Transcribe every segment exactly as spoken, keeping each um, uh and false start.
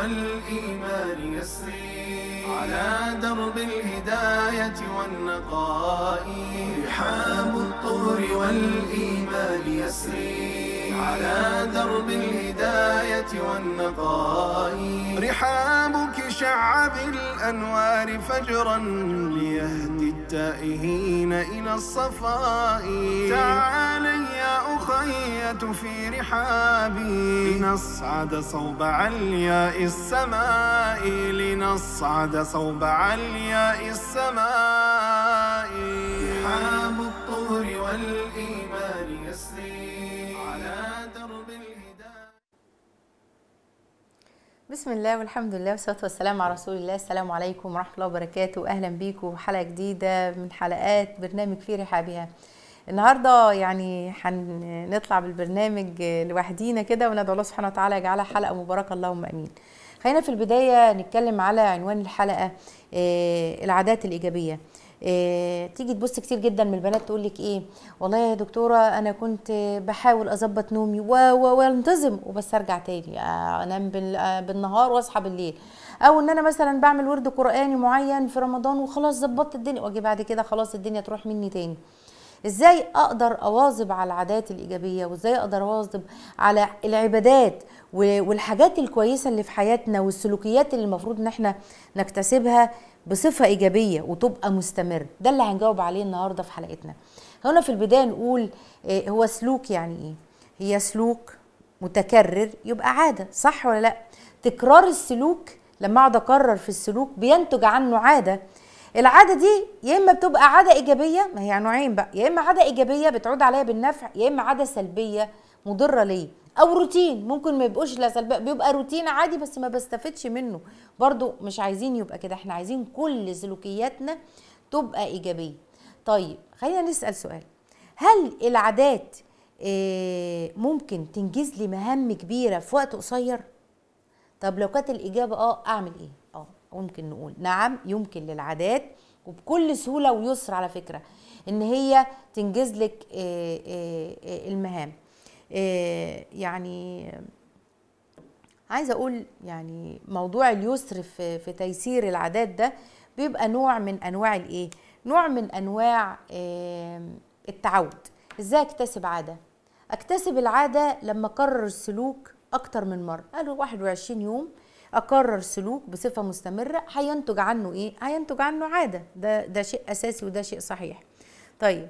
والإيمان يسري على درب الهداية والنقاء. رحاب الطهر والإيمان يسري على درب الهداية والنقاء. رحابك شع بالأنوار فجرا ليهدي التائهين إلى الصفاء. تعالي يا أخية في رحابي لنصعد صوب علياء السماء، لنصعد صوب علياء السماء. رحاب الطهر والإيمان يسري على درب الهداية. بسم الله والحمد لله والصلاة والسلام على رسول الله. السلام عليكم ورحمة الله وبركاته. أهلا بيكم في حلقة جديدة من حلقات برنامج في رحابها. النهاردة يعني هنطلع بالبرنامج لوحدينا كده، وندعو الله سبحانه وتعالى يجعلها حلقة مباركة اللهم أمين. خلينا في البداية نتكلم على عنوان الحلقة آه العادات الإيجابية. إيه تيجي تبص كتير جدا من البنات تقول لك ايه، والله يا دكتوره انا كنت بحاول اظبط نومي وانتظم وبس ارجع تاني انام بالنهار واصحى بالليل، او ان انا مثلا بعمل ورد قراني معين في رمضان وخلاص ظبطت الدنيا، واجي بعد كده خلاص الدنيا تروح مني تاني. ازاي اقدر اواظب على العادات الايجابيه، وازاي اقدر اواظب على العبادات والحاجات الكويسه اللي في حياتنا والسلوكيات اللي المفروض ان احنا نكتسبها بصفه ايجابيه وتبقى مستمر؟ ده اللي هنجاوب عليه النهارده في حلقتنا. هنا في البدايه نقول إيه هو سلوك؟ يعني ايه؟ هي سلوك متكرر يبقى عاده، صح ولا لا؟ تكرار السلوك لما اقعد اكرر في السلوك بينتج عنه عاده. العاده دي يا اما بتبقى عاده ايجابيه، ما هي نوعين بقى، يا اما عاده ايجابيه بتعود عليا بالنفع، يا اما عاده سلبيه مضره ليا، او روتين ممكن ما يبقوش لا سلبيه، بيبقى روتين عادي بس ما بستفدش منه. برضو مش عايزين يبقى كده، احنا عايزين كل سلوكياتنا تبقى ايجابيه. طيب خلينا نسال سؤال، هل العادات ممكن تنجز لي مهام كبيره في وقت قصير؟ طب لو كانت الاجابه اه اعمل ايه؟ اه ممكن نقول نعم، يمكن للعادات وبكل سهوله ويسر على فكره ان هي تنجز لك المهام. يعني عايزه اقول يعني موضوع اليسر في في تيسير العادات ده بيبقى نوع من انواع الايه؟ نوع من انواع التعود. ازاي اكتسب عاده؟ اكتسب العاده لما اكرر السلوك اكتر من مره. قالوا واحد وعشرين يوم اكرر سلوك بصفه مستمره هينتج عنه ايه؟ هينتج عنه عاده. ده ده شيء اساسي وده شيء صحيح. طيب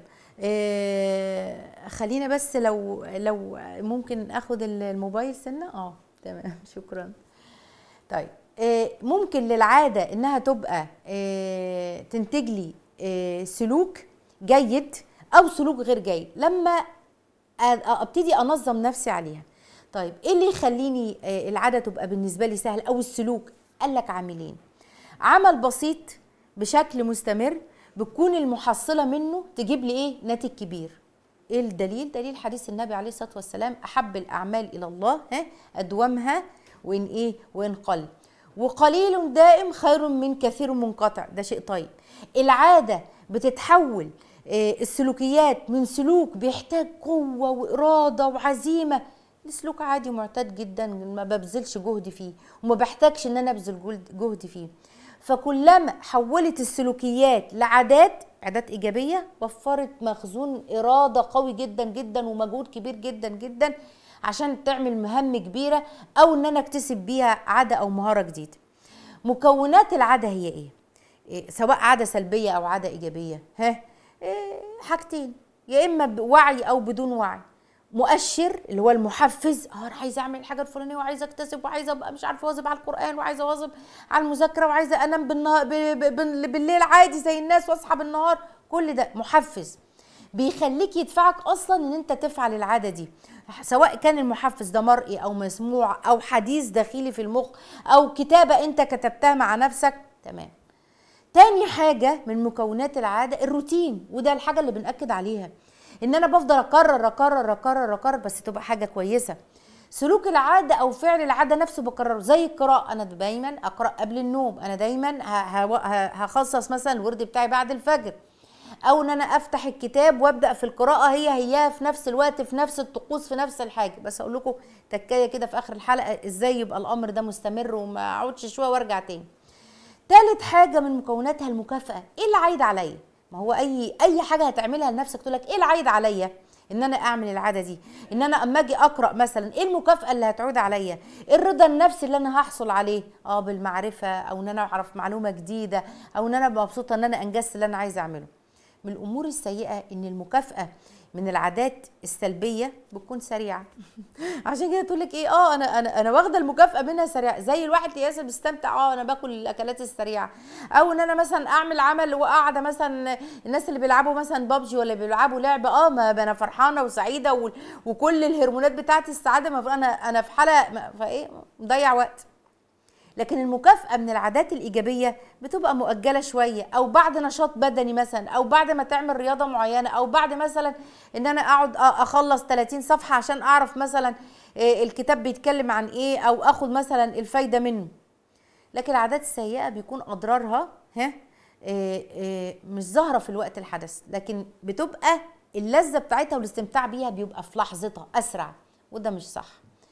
آه خلينا بس لو لو ممكن اخد الموبايل سنه. اه تمام شكرا. طيب آه ممكن للعاده انها تبقى آه تنتج لي آه سلوك جيد او سلوك غير جيد لما ابتدي انظم نفسي عليها. طيب ايه اللي يخليني آه العاده تبقى بالنسبه لي سهل او السلوك؟ قال لك عاملين: عمل بسيط بشكل مستمر بتكون المحصله منه تجيب لي ايه؟ ناتج كبير. ايه الدليل؟ دليل حديث النبي عليه الصلاه والسلام: احب الاعمال الى الله ها ادومها وان ايه؟ وان قل، وقليل دائم خير من كثير منقطع. ده شيء طيب. العاده بتتحول إيه السلوكيات من سلوك بيحتاج قوه واراده وعزيمه لسلوك عادي معتاد جدا ما ببذلش جهد فيه وما بحتاجش ان انا ابذل جهد فيه. فكلما حولت السلوكيات لعادات، عادات ايجابيه، وفرت مخزون اراده قوي جدا جدا ومجهود كبير جدا جدا عشان تعمل مهام كبيره او ان انا اكتسب بيها عاده او مهاره جديده. مكونات العاده هي ايه؟ إيه سواء عاده سلبيه او عاده ايجابيه؟ ها إيه حاجتين، يا اما بوعي او بدون وعي. مؤشر اللي هو المحفز، اه انا عايزه اعمل الحاجه الفلانيه وعايزه اكتسب وعايزه ابقى مش عارفه اواظب على القران وعايزه اواظب على المذاكره وعايزه انام بالنهار بالليل عادي زي الناس واصحى بالنهار. كل ده محفز بيخليك يدفعك اصلا ان انت تفعل العاده دي، سواء كان المحفز ده مرئي او مسموع او حديث داخلي في المخ او كتابه انت كتبتها مع نفسك. تمام. تاني حاجه من مكونات العاده الروتين، وده الحاجه اللي بنأكد عليها، ان انا بفضل اكرر اكرر اكرر اكرر بس تبقى حاجه كويسه. سلوك العاده او فعل العاده نفسه بكرره، زي القراءه. انا دايما اقرا قبل النوم، انا دايما هخصص مثلا الورد بتاعي بعد الفجر، او ان انا افتح الكتاب وابدا في القراءه هي هي في نفس الوقت في نفس الطقوس في نفس الحاجه. بس اقول لكم تكايه كده في اخر الحلقه ازاي يبقى الامر ده مستمر وما اقعدش شويه وارجع تاني. تالت حاجه من مكوناتها المكافاه. ايه اللي عايد عليا؟ ما هو اي اي حاجه هتعملها لنفسك تقول لك ايه اللي عايد عليا ان انا اعمل العاده دي، ان انا اما اجي اقرا مثلا ايه المكافاه اللي هتعود عليا، ايه الرضا النفسي اللي انا هحصل عليه اه بالمعرفه، او ان انا اعرف معلومه جديده، او ان انا مبسوطه ان انا انجزت اللي انا عايزه اعمله. من الامور السيئه ان المكافاه من العادات السلبيه بتكون سريعه. عشان كده تقول لك ايه اه انا انا انا واخده المكافاه منها سريعه، زي الواحد ياسر بيستمتع اه انا باكل الاكلات السريعه، او ان انا مثلا اعمل عمل وقاعده مثلا الناس اللي بيلعبوا مثلا بابجي ولا بيلعبوا لعبه اه ما انا فرحانه وسعيده وكل الهرمونات بتاعت السعاده ما انا انا في حاله فايه مضيع وقت. لكن المكافأة من العادات الإيجابية بتبقى مؤجلة شوية، أو بعد نشاط بدني مثلا، أو بعد ما تعمل رياضة معينة، أو بعد مثلا إن أنا أقعد أخلص ثلاثين صفحة عشان أعرف مثلا الكتاب بيتكلم عن إيه، أو أخد مثلا الفايدة منه. لكن العادات السيئة بيكون أضرارها ها مش ظاهرة في الوقت الحدث، لكن بتبقى اللذة بتاعتها والاستمتاع بيها بيبقى في لحظتها أسرع، وده مش صح.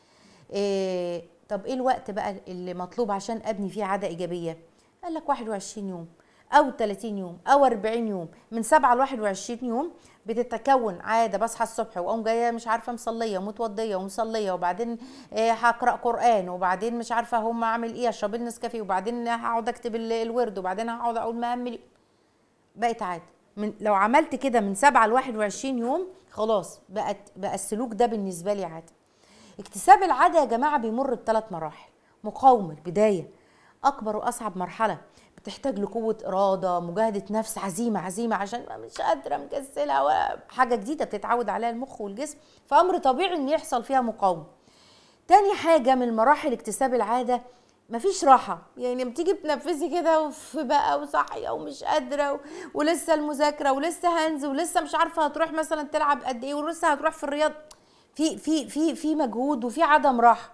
طب ايه الوقت بقى اللي مطلوب عشان ابني فيه عاده ايجابيه؟ قال لك واحد وعشرين يوم او ثلاثين يوم او أربعين يوم. من سبعة ل واحد وعشرين يوم بتتكون عاده. بصحى الصبح واقوم جايه مش عارفه مصليه ومتوضيه ومصليه، وبعدين هقرا قران، وبعدين مش عارفه هم اعمل ايه اشرب النسكافيه، وبعدين هقعد اكتب الورد، وبعدين هقعد اقول مهام. بقت عاده. من لو عملت كده من سبعة ل واحد وعشرين يوم خلاص بقت بقى السلوك ده بالنسبه لي عاده. اكتساب العادة يا جماعة بيمر بثلاث مراحل. مقاومة البداية أكبر وأصعب مرحلة، بتحتاج لقوة إرادة، مجاهدة نفس، عزيمة عزيمة عشان مش قادرة مكسلة ولا حاجة جديدة بتتعود عليها المخ والجسم، فأمر طبيعي إن يحصل فيها مقاومة. تاني حاجة من مراحل اكتساب العادة مفيش راحة، يعني لما تيجي بتنفذي كده وف بقى وصاحية ومش قادرة و... ولسه المذاكرة ولسه هنزل ولسه مش عارفة هتروح مثلا تلعب قد إيه ولسه هتروح في الرياض، في في في في مجهود وفي عدم راحه،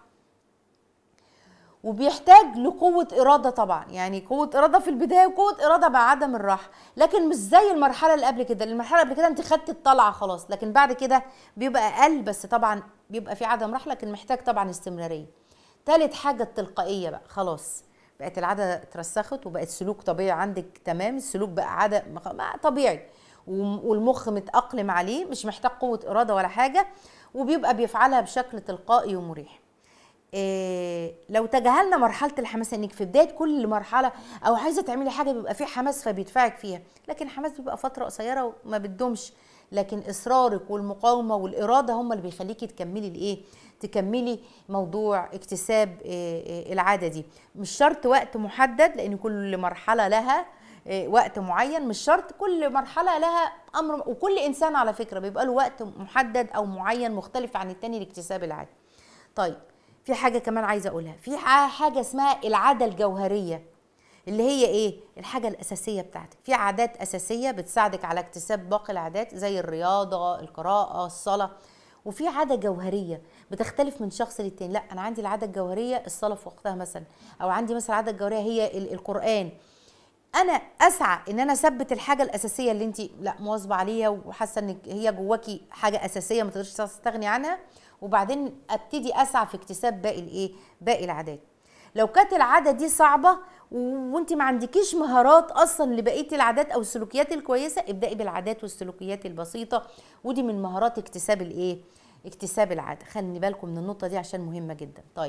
وبيحتاج لقوه اراده طبعا، يعني قوه اراده في البدايه وقوه اراده مع عدم الراحه، لكن مش زي المرحله اللي قبل كده. المرحله اللي قبل كده انت خدت الطلعه خلاص، لكن بعد كده بيبقى اقل، بس طبعا بيبقى في عدم راحه، لكن محتاج طبعا استمراريه. ثالث حاجه التلقائيه بقى، خلاص بقت العاده اترسخت وبقت سلوك طبيعي عندك، تمام، السلوك بقى عاده طبيعي والمخ متاقلم عليه، مش محتاج قوه اراده ولا حاجه، وبيبقى بيفعلها بشكل تلقائي ومريح. إيه لو تجاهلنا مرحله الحماس، انك في بدايه كل مرحله او عايزه تعملي حاجه بيبقى في حماس فبيدفعك فيها، لكن الحماس بيبقى فتره قصيره وما بتدومش، لكن اصرارك والمقاومه والاراده هم اللي بيخليكي تكملي الايه تكملي موضوع اكتساب إيه العاده دي. مش شرط وقت محدد، لان كل مرحله لها وقت معين، مش شرط كل مرحله لها امر، وكل انسان على فكره بيبقى له وقت محدد او معين مختلف عن التاني لاكتساب العاده. طيب في حاجه كمان عايزه اقولها، في حاجه اسمها العاده الجوهريه، اللي هي ايه؟ الحاجه الاساسيه بتاعتك. في عادات اساسيه بتساعدك على اكتساب باقي العادات زي الرياضه، القراءه، الصلاه، وفي عاده جوهريه بتختلف من شخص للتاني. لا انا عندي العاده الجوهريه الصلاه في وقتها مثلا، او عندي مثلا العاده الجوهريه هي القران. انا اسعى ان انا اثبت الحاجه الاساسيه اللي انت لا مواظبه عليها وحاسه ان هي جواكي حاجه اساسيه ما تقدريش تستغني عنها، وبعدين ابتدي اسعى في اكتساب باقي الايه باقي العادات. لو كانت العاده دي صعبه وانت ما عندكيش مهارات اصلا لبقيه العادات او السلوكيات الكويسه، ابدأي بالعادات والسلوكيات البسيطه، ودي من مهارات اكتساب الايه اكتساب العاده. خلي بالكم من النقطه دي عشان مهمه جدا. طيب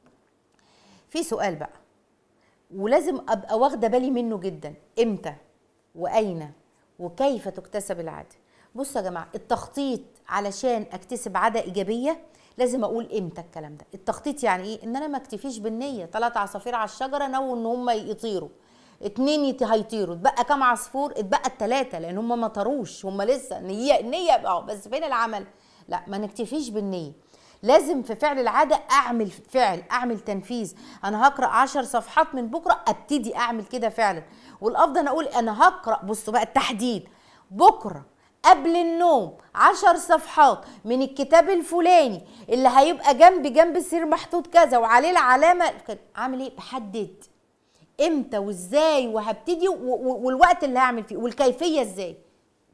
في سؤال بقى ولازم ابقى واخده بالي منه جدا، امتى واين وكيف تكتسب العاده؟ بصوا يا جماعه، التخطيط علشان اكتسب عاده ايجابيه لازم اقول امتى الكلام ده. التخطيط يعني ايه؟ ان انا ما اكتفيش بالنيه، ثلاث عصافير على الشجره نووا ان هم يطيروا، اتنين هيطيروا، اتبقى كام عصفور؟ اتبقى الثلاثه، لان هم ما طاروش، هم لسه نيه النيه اه، بس فين العمل؟ لا ما نكتفيش بالنيه، لازم في فعل العاده اعمل فعل، اعمل تنفيذ. انا هقرا عشر صفحات من بكره، ابتدي اعمل كده فعلا. والافضل انا اقول انا هقرا، بصوا بقى التحديد، بكره قبل النوم عشر صفحات من الكتاب الفلاني اللي هيبقى جنب جنب السرير محطوط كذا وعليه العلامه. عامل ايه؟ بحدد امتى وازاي وهبتدي والوقت اللي هعمل فيه والكيفيه ازاي.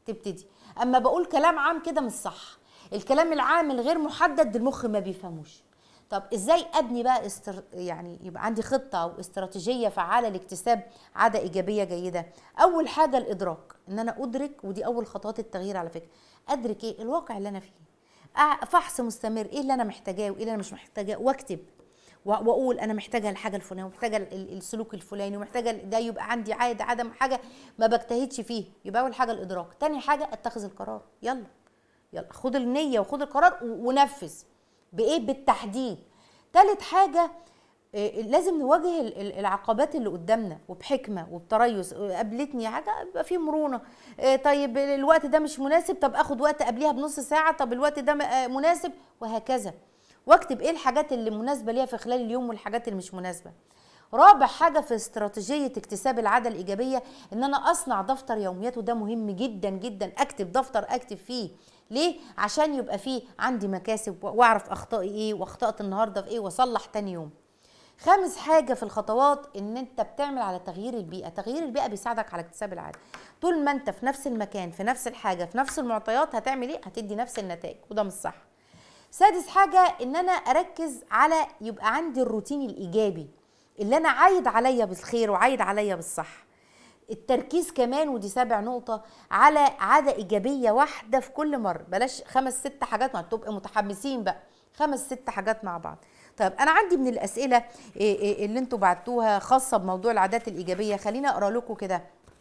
تبتدي. اما بقول كلام عام كده مش صح، الكلام العام الغير محدد المخ ما بيفهموش. طب ازاي ابني بقى استر... يعني يبقى عندي خطه او استراتيجيه فعاله لاكتساب عاده ايجابيه جيده؟ اول حاجه الادراك، ان انا ادرك، ودي اول خطوات التغيير على فكره. ادرك ايه الواقع اللي انا فيه، فحص مستمر ايه اللي انا محتاجاه وايه اللي انا مش محتاجاه، واكتب واقول انا محتاجه الحاجه الفلانيه ومحتاجه السلوك الفلاني ومحتاجه ده، يبقى عندي عاده عدم حاجه ما بجتهدش فيه. يبقى اول حاجه الادراك. تاني حاجه اتخذ القرار. يلا يلا خد النيه وخد القرار ونفذ بايه؟ بالتحديد. تالت حاجه لازم نواجه العقبات اللي قدامنا وبحكمه وبتريث. قابلتني حاجه يبقى فيه مرونه. طيب الوقت ده مش مناسب، طب اخد وقت قبليها بنص ساعه، طب الوقت ده مناسب، وهكذا. واكتب ايه الحاجات اللي مناسبه ليها في خلال اليوم والحاجات اللي مش مناسبه. رابع حاجه في استراتيجيه اكتساب العاده الايجابيه ان انا اصنع دفتر يوميات، وده مهم جدا جدا. اكتب دفتر اكتب فيه. ليه؟ عشان يبقى فيه عندي مكاسب واعرف اخطائي ايه واخطات النهارده في ايه واصلح تاني يوم. خامس حاجه في الخطوات ان انت بتعمل على تغيير البيئه. تغيير البيئه بيساعدك على اكتساب العاده. طول ما انت في نفس المكان في نفس الحاجه في نفس المعطيات هتعمل ايه؟ هتدي نفس النتائج، وده مش صح. سادس حاجه ان انا اركز على يبقى عندي الروتين الايجابي اللي انا عايد عليا بالخير وعايد عليا بالصح. التركيز كمان، ودي سابع نقطه، على عاده ايجابيه واحده في كل مره. بلاش خمس ست حاجات، ما تبقى متحمسين بقى خمس ست حاجات مع بعض. طيب انا عندي من الاسئله اللي انتوا بعتوها خاصه بموضوع العادات الايجابيه، خليني اقرا لكم كده.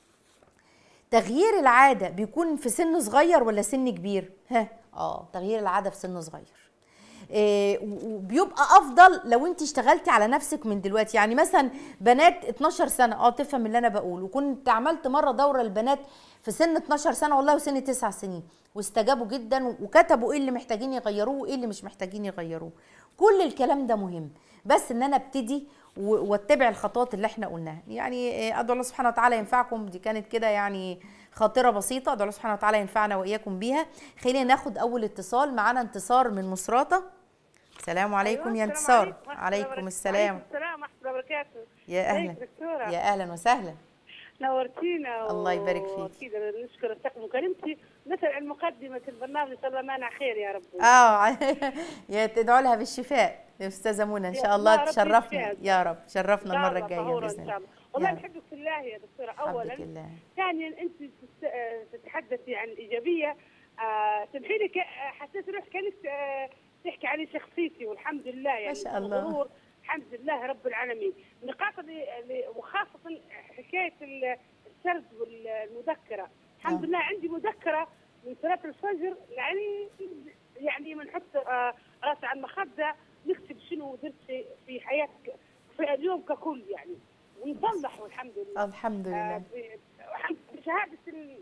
تغيير العاده بيكون في سن صغير ولا سن كبير؟ ها اه تغيير العاده في سن صغير. إيه وبيبقى افضل لو انت اشتغلتي على نفسك من دلوقتي. يعني مثلا بنات اتناشر سنه اه تفهم اللي انا بقوله، وكنت عملت مره دوره للبنات في سن اتناشر سنه والله وسن تسع سنين، واستجابوا جدا وكتبوا ايه اللي محتاجين يغيروه وايه اللي مش محتاجين يغيروه. كل الكلام ده مهم، بس ان انا ابتدي واتبع الخطوات اللي احنا قلناها. يعني ادعو الله سبحانه وتعالى ينفعكم. دي كانت كده يعني خاطره بسيطه، ادعو الله سبحانه وتعالى ينفعنا واياكم بيها. خلينا ناخد اول اتصال. معانا انتصار من مصراته. السلام عليكم. أيوة يا انتصار. عليكم السلام. السلام ورحمه الله وبركاته. يا اهلا يا اهلا وسهلا. نورتينا. الله يبارك فيك. واكيد نشكر الطاقم وكريمتي. نسال مقدمه البرنامج ان شاء الله مانع خير يا رب. اه يا تدعوا لها بالشفاء يا استاذه منى ان شاء الله. تشرفنا يا رب، شرفنا المره الجايه باذن الله. والله نحبك في الله يا دكتوره. اولا ثانيا انت تتحدثي عن الايجابيه. آه سمحي لي حسيت روحي كانك آه تحكي عن شخصيتي، والحمد لله يعني ما شاء الله. غرور الحمد لله رب العالمين. نقاط وخاصه حكايه السرد والمذكره. الحمد لله عندي مذكره من صلاه الفجر، يعني يعني بنحط آه راسي على المخده نكتب شنو درت في حياتك في اليوم ككل يعني، ونصلح والحمد لله. الحمد لله. آه بشهاده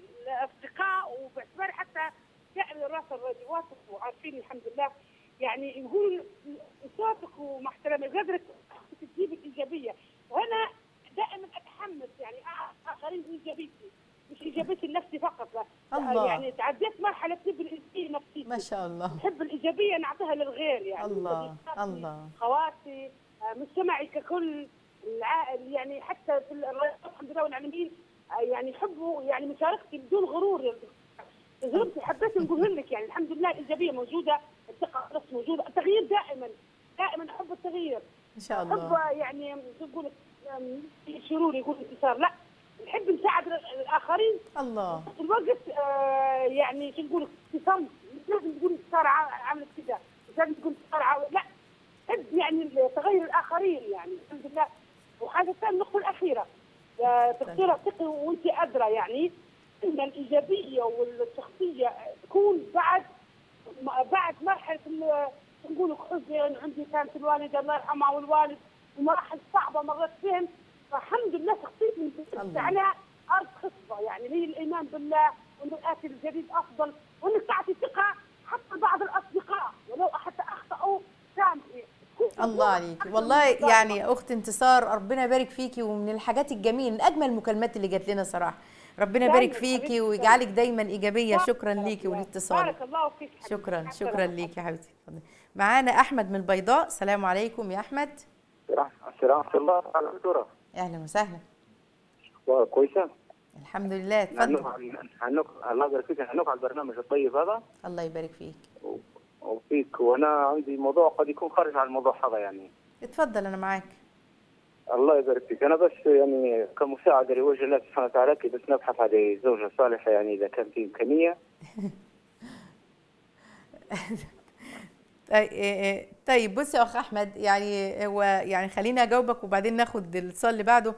الاصدقاء وباعتباري حتى يعني راس الراديوات وعارفين الحمد لله، يعني يقول صوتك ومع احترامي قدرك تجيب الايجابيه، وانا دائما اتحمس يعني اخرين ايجابيتي، مش ايجابيتي لنفسي فقط. لا الله. يعني تعديت مرحله تحب الايجابيه نفسيتي. ما شاء الله. نحب الايجابيه نعطيها للغير يعني. الله الله. خواتي مجتمعي ككل العائل يعني حتى في الحمد لله والعالمين يعني يحبوا يعني مشاركتي بدون غرور. تجربتي حبيت نقول لك يعني الحمد لله الايجابيه موجوده، الثقه بس موجوده، التغيير دائما دائما احب التغيير. ان شاء الله. احب يعني تقول يشيروا لي يقول انتصار، لا نحب نساعد الاخرين. الله. في الوقت آه يعني شو نقول انتصار، مش لازم تقول انتصار عملت كذا، مش لازم تقول انتصار لا، نحب يعني تغير الاخرين يعني الحمد لله. وحاجه ثانيه النقطه الاخيره دكتوره ثقي وانت ادرى يعني ان الايجابيه والشخصيه تكون بعد بعد مرحله نقول حزن. عندي كانت الوالده الله يرحمها والوالد ومراحل صعبه مرت بهم، فالحمد لله شخصيتي على ارض خصبه يعني هي الايمان بالله وان الاتي الجديد افضل، وانك تعطي ثقه حتى بعض الاصدقاء ولو حتى اخطاوا سامحي. الله عليكي والله يعني اخت انتصار، ربنا يبارك فيكي، ومن الحاجات الجميله من اجمل المكالمات اللي جات لنا صراحه. ربنا يبارك فيكي ويجعلك دايما ايجابيه. شكرا ليكي ولاتصالك. بارك الله فيك. شكرا شكرا ليكي يا حبيبتي. معانا احمد من البيضاء. السلام عليكم يا احمد. السلام ورحمه الله. دكتوره اهلا وسهلا. كويسه؟ الحمد لله، اتفضل. هنوك الله يبارك فيك، هنوك على البرنامج الطيب هذا. الله يبارك فيك. وفيك، وانا عندي موضوع قد يكون خارج عن الموضوع هذا يعني. اتفضل انا معاك. الله يبارك فيك. انا بس يعني كمساعده لوجه الله سبحانه وتعالى بس نبحث عن زوجه صالحه يعني اذا كان في امكانيه. طيب بص يا اخ احمد، يعني هو يعني خليني اجاوبك وبعدين ناخد الاتصال اللي بعده.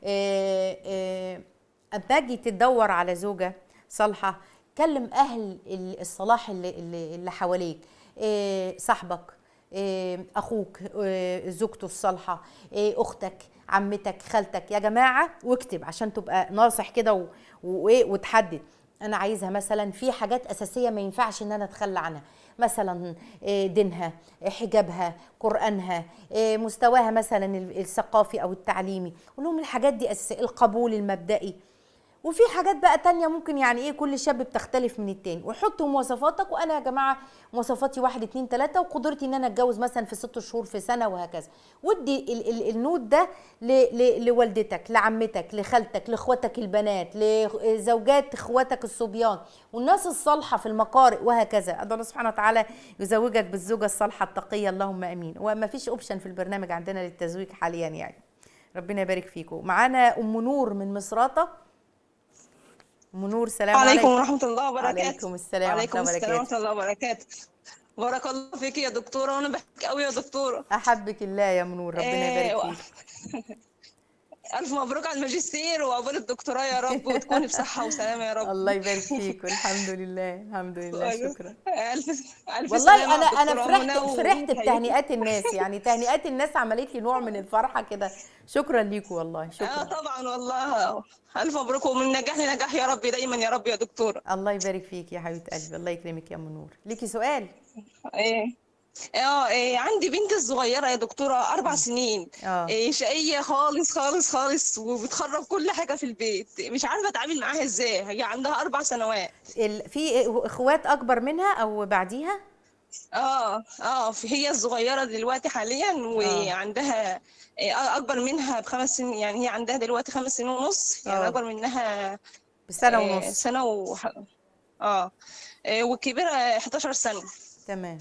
اما تجي تدور على زوجه صالحه، كلم اهل الصلاح اللي اللي حواليك، صاحبك، اخوك، زوجته الصالحه، اختك، عمتك، خالتك، يا جماعه، واكتب عشان تبقى ناصح كده وتحدد. انا عايزها مثلا في حاجات اساسيه ما ينفعش ان انا اتخلى عنها، مثلا دينها، حجابها، قرآنها، مستواها مثلا الثقافي او التعليمي، قول لهم الحاجات دي اساسيه، القبول المبدئي. وفي حاجات بقى تانية ممكن يعني ايه كل شاب بتختلف من التاني، وحطوا مواصفاتك. وانا يا جماعه مواصفاتي واحد اتنين تلاته، وقدرتي ان انا اتجوز مثلا في ست شهور، في سنه، وهكذا. ودي ال ال النوت ده لوالدتك، لعمتك، لخالتك، لاخواتك البنات، لزوجات اخواتك الصبيان، والناس الصالحه في المقارئ، وهكذا. ادعو الله سبحانه وتعالى يزوجك بالزوجه الصالحه التقيه، اللهم امين. وما فيش اوبشن في البرنامج عندنا للتزويج حاليا يعني. ربنا يبارك فيكم. معانا ام نور من مصراته. ام نور، سلام عليكم. عليكم ورحمه الله وبركاته. وعليكم السلام وعليكم السلام ورحمه الله وبركاته. بارك الله فيك يا دكتوره، وانا بحبك قوي يا دكتوره. احبك الله يا ام نور، ربنا يبارك فيك. ألف مبروك على الماجستير وعقبال الدكتوراه يا رب، وتكوني بصحة وسلامة يا رب. الله يبارك فيك، والحمد لله الحمد لله، شكرا. ألف ألف والله أنا أنا فرحت فرحت بتهنئات الناس، يعني تهنئات الناس عملت لي نوع من الفرحة كده. شكرا ليكم والله، شكرا. اه طبعا والله، ألف مبروك ومن نجاح لنجاح يا رب دايما يا رب يا دكتورة. الله يبارك فيك يا حبيبة قلبي، الله يكرمك يا أم نور. ليكي سؤال؟ ايه اه إيه عندي بنت صغيرة يا دكتورة أربع سنين. اه إيه شقية خالص خالص خالص، وبتخرب كل حاجة في البيت، مش عارفة أتعامل معاها إزاي. هي عندها أربع سنوات. ال... في إخوات أكبر منها أو بعديها؟ اه اه هي الصغيرة دلوقتي حاليا، وعندها آه. اكبر منها بخمس سنين، يعني هي عندها دلوقتي خمس سنين ونص، يعني اكبر منها بسنة ونص. آه سنة و اه والكبيرة احداشر سنة. تمام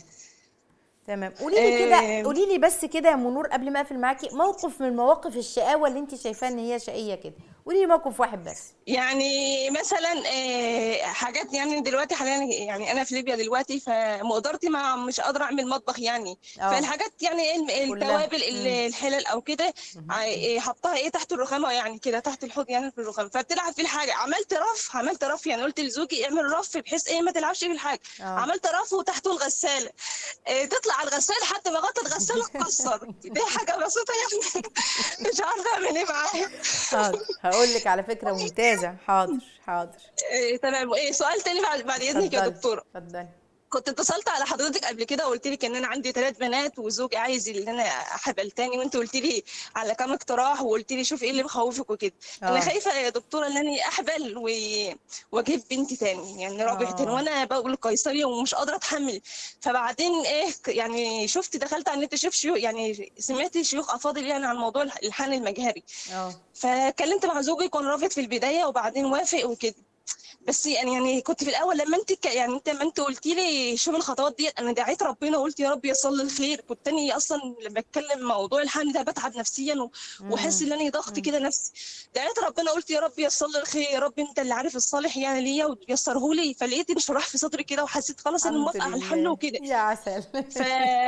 تمام. قولي لي كده، قولي لي بس كده يا ام نور قبل ما اقفل معاكي، موقف من مواقف الشقاوه اللي انت شايفاه ان هي شقيه كده، قولي لي موقف واحد بس. يعني مثلا حاجات، يعني دلوقتي حاليا يعني انا في ليبيا دلوقتي، فمقدرتي ما مش قادره اعمل مطبخ يعني. أوه. فالحاجات يعني التوابل الحلل او كده حطها ايه تحت الرخامه، يعني كده تحت الحوض يعني في الرخامه، فبتلعب في الحاجه. عملت رف عملت رف يعني قلت لزوجي اعمل رف بحيث ايه ما تلعبش في الحاجه. أوه. عملت رف وتحته الغساله، تطلع على الغساله حتى ما غطت الغساله اتكسر. دي حاجه بسيطه يعني مش عارفه اعمل ايه معاها. حاضر هقول لك على فكره ممتازه. حاضر حاضر. إيه تمام. ايه سؤال تاني بعد بعد اذنك يا دكتوره؟ اتفضلي. كنت اتصلت على حضرتك قبل كده وقلت لك ان انا عندي ثلاث بنات وزوجي عايز ان انا احبل تاني، وانت قلت لي على كام اقتراح وقلت لي شوف ايه اللي مخوفك وكده. انا خايفه يا دكتوره ان انا احبل و... واجيب بنتي تاني يعني رابع تاني، وانا بقول قيصريه ومش قادره اتحمل. فبعدين ايه يعني شفت دخلت على النت اشوف شيوخ، يعني سمعت شيوخ افاضل يعني عن موضوع الحقن المجهري. اه فكلمت مع زوجي كان رافض في البدايه وبعدين وافق وكده. بس يعني يعني كنت في الاول لما انت يعني انت لما انت قلتي لي شوف الخطوات دي، انا دعيت ربنا وقلت يا رب يصل لي الخير. كنت تاني اصلا لما اتكلم موضوع الحمل ده بتعب نفسيا واحس ان انا ضغط كده نفسي. دعيت ربنا قلت يا رب يصل لي الخير، يا رب انت اللي عارف الصالح يعني ليا وتيسره لي. فلقيت انشراح في صدري كده وحسيت خلاص ان موافقه على الحمل وكده. يا عسل. ف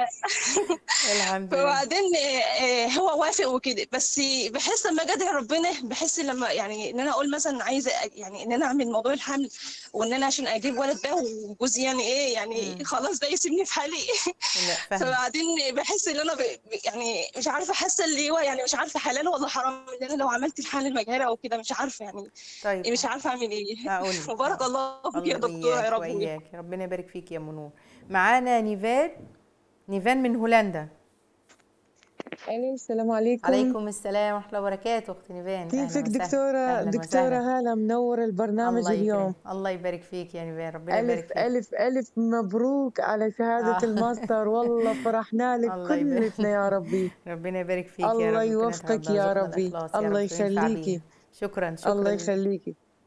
الحمد لله. فبعدين هو وافق وكده. بس بحس لما اجي ادعي ربنا بحس لما يعني ان انا اقول مثلا عايزه يعني ان انا اعمل موضوع الحمل وان انا عشان اجيب ولد ده وجوزي يعني ايه يعني مم. خلاص ده يسيبني في حالي. فبعدين بحس ان انا يعني مش عارفه، حاسه اللي هو يعني مش عارفه حلال ولا حرام ان انا لو عملت الحمل المجهري او كده، مش عارفه يعني. طيب مش عارفه اعمل ايه. وبارك الله فيك يا دكتوره يا رب. وإياك ربنا يبارك فيك يا منور. معانا نيفان نيفان من هولندا. الو السلام عليكم. عليكم السلام ورحمه الله وبركاته. اختي نيفان كيفك دكتوره؟ دكتوره هاله منور البرنامج الله اليوم. الله يبارك فيك يا نيفان، ربنا يبارك فيك. الف الف مبروك على شهاده آه. الماستر، والله فرحنا لك كلنا يا ربي. ربنا يبارك فيك يا رب. الله يوفقك يا ربي. الله يخليكي. شكرا شكرا الله يخليكي.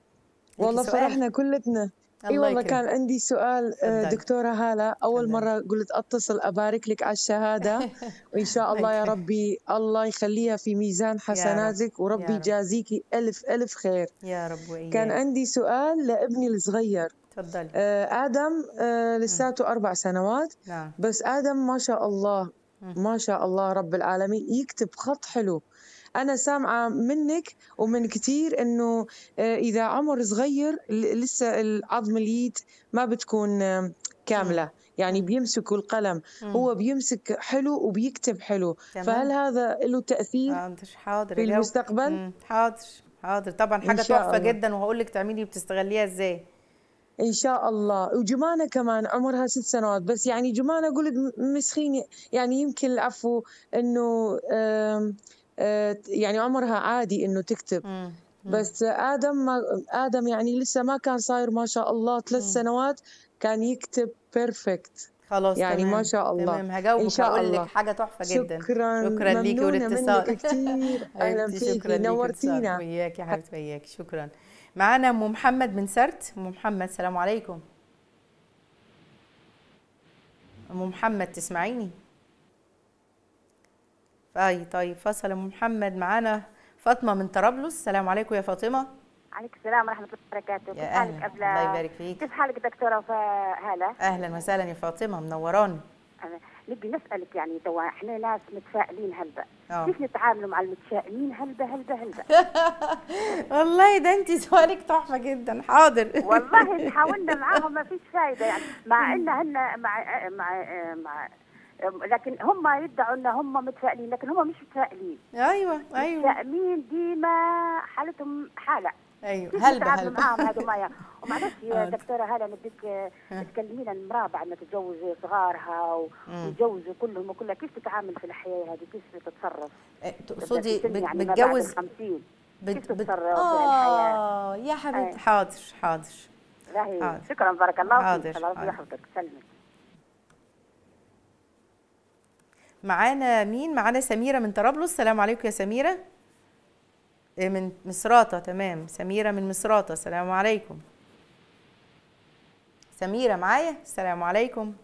والله سؤال. فرحنا كلتنا. اي والله كان عندي سؤال دكتورة هالة. أول فضل. مرة قلت أتصل أبارك لك على الشهادة وإن شاء الله يا ربي الله يخليها في ميزان حسناتك وربي يجازيكي ألف ألف خير يا رب وإياك. كان عندي سؤال لابني الصغير. تفضلي. آه آدم آه لساته أربع سنوات. نعم. بس آدم ما شاء الله ما شاء الله رب العالمين يكتب خط حلو. أنا سامعة منك ومن كتير إنه إذا عمر صغير لسه العظم اليد ما بتكون كاملة، يعني بيمسكوا القلم هو بيمسك حلو وبيكتب حلو. تمام. فهل هذا له تأثير حاضر في المستقبل؟ حاضر حاضر طبعا، حاجة تحفة جدا وهقول لك تعملي بتستغليها إزاي إن شاء الله. وجمانة كمان عمرها ست سنوات بس يعني جمانة قلت مسخين يعني يمكن العفو إنه يعني عمرها عادي إنه تكتب. مم. بس آدم ما آدم يعني لسه ما كان صاير ما شاء الله ثلاث سنوات كان يكتب بيرفكت. خلاص يعني تمام. ما شاء الله. تمام هجاوبك هقول لك حاجة تحفة جدا. شكرا شكرا ليكي والاتصال. منك كتير. أهلا فيكي نورتينا. وياكي يا حبيبتي وياكي. شكرا. معانا أم محمد من سرت. أم محمد السلام عليكم. أم محمد تسمعيني؟ طيب طيب فصل أم محمد. معانا فاطمة من طرابلس. السلام عليكم يا فاطمة. عليكم السلام ورحمة الله وبركاته. كيف حالك قبل؟ الله يبارك فيك. كيف حالك دكتورة هالة؟ أهلا وسهلا يا فاطمة منوراني. نبي نسألك يعني توا احنا ناس متفائلين هلبة، كيف نتعاملوا مع المتشائمين هلبة هلبة هلبة؟ والله ده انت سؤالك تحفة جدا. حاضر. والله حاولنا معاهم ما فيش فايدة يعني مع ان هن مع مع مع لكن هم يدعوا ان هم متفائلين لكن هم مش متفائلين. ايوه ايوه متفائلين ديما حالتهم حاله. ايوه هلبة هلبة معاهم هذو مايا. ومعلش يا دكتوره هاله نبيك تكلمينا المراه بعد ما تتزوج صغارها ويتجوزوا كلهم وكلها كيف تتعامل في الحياه هذه كيف تتصرف؟ تقصدي يعني بتجوز خمسين بت... كيف تتصرف آه في الحياه؟ يا حبيبتي حاضر حاضر. حاضر. شكرا بارك الله فيك. الله ربي يحفظك. سلمك. معانا مين؟ معانا سميرة من طرابلس. السلام عليكم يا سميرة. من مصراتة. تمام سميرة من مصراتة. السلام عليكم سميرة معايا. السلام عليكم.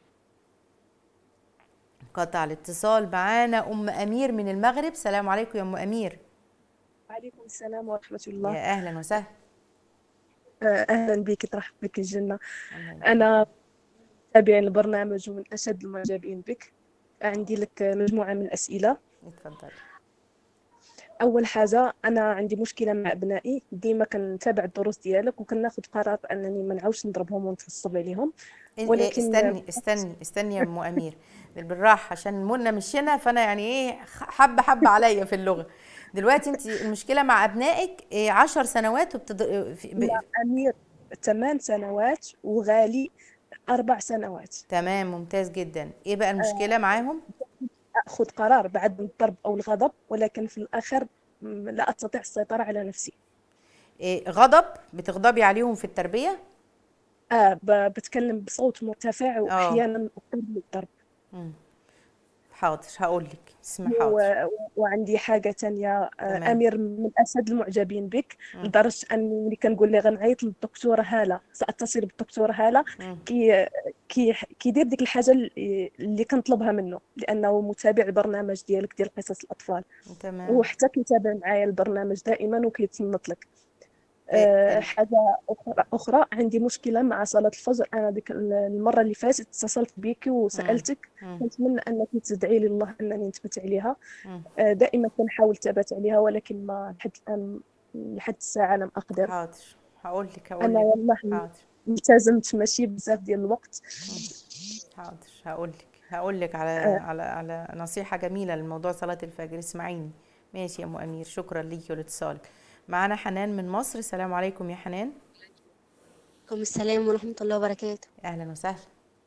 قطع الاتصال. معانا أم أمير من المغرب. السلام عليكم يا أم أمير. وعليكم السلام ورحمة الله. يا أهلا وسهلا. أهلا بك ترحب بك الجنة. أنا متابعين البرنامج ومن أشد المعجبين بك. عندي لك مجموعة من الأسئلة. اتفضلي. أول حاجة أنا عندي مشكلة مع أبنائي ديما كنتابع الدروس ديالك وكناخذ قرار أنني ما نعاودش نضربهم ونتعصب عليهم. ولكن استني استني استني يا أم أمير بالراحة عشان منا مشينا فأنا يعني إيه حبة حبة عليا في اللغة. دلوقتي أنت المشكلة مع أبنائك إيه عشر سنوات وبتد... لا أمير ثمان سنوات وغالي أربع سنوات. تمام ممتاز جدا. إيه بقى المشكلة آه. معاهم؟ أخذ قرار بعد الضرب أو الغضب ولكن في الآخر لا أستطيع السيطرة على نفسي. إيه غضب؟ بتغضبي عليهم في التربية؟ آه بتكلم بصوت مرتفع وأحيانا أضطر للضرب. حاضر هقول لك اسمع حاضر. وعندي حاجه ثانيه آه امير من اسد المعجبين بك لدرجه اني ملي كنقول لي غنعيط للدكتوره هاله ساتصل بالدكتوره هاله كي كي كيدير ديك الحاجه اللي كنطلبها منه لانه متابع البرنامج ديالك ديال قصص الاطفال. تمام. وحتى كيتابع معايا البرنامج دائما وكيتصنت لك. أه حاجه اخرى اخرى عندي مشكله مع صلاه الفجر. انا ديك المره اللي فاتت اتصلت بك وسالتك كنتمنى انك تدعي لي الله انني نثبت عليها. أه دائما كنحاول ثبت عليها ولكن ما لحد الان لحد الساعه لم اقدر. حاضر هقول لك هقول لك انا والله التزمت ماشي بزاف ديال الوقت. حاضر هقول لك هقول لك على أه. على على نصيحه جميله لموضوع صلاه الفجر. اسمعيني ماشي يا ام امير. شكرا ليكي ولاتصالك. معانا حنان من مصر. السلام عليكم يا حنان. وعليكم السلام ورحمة الله وبركاته. أهلا وسهلا.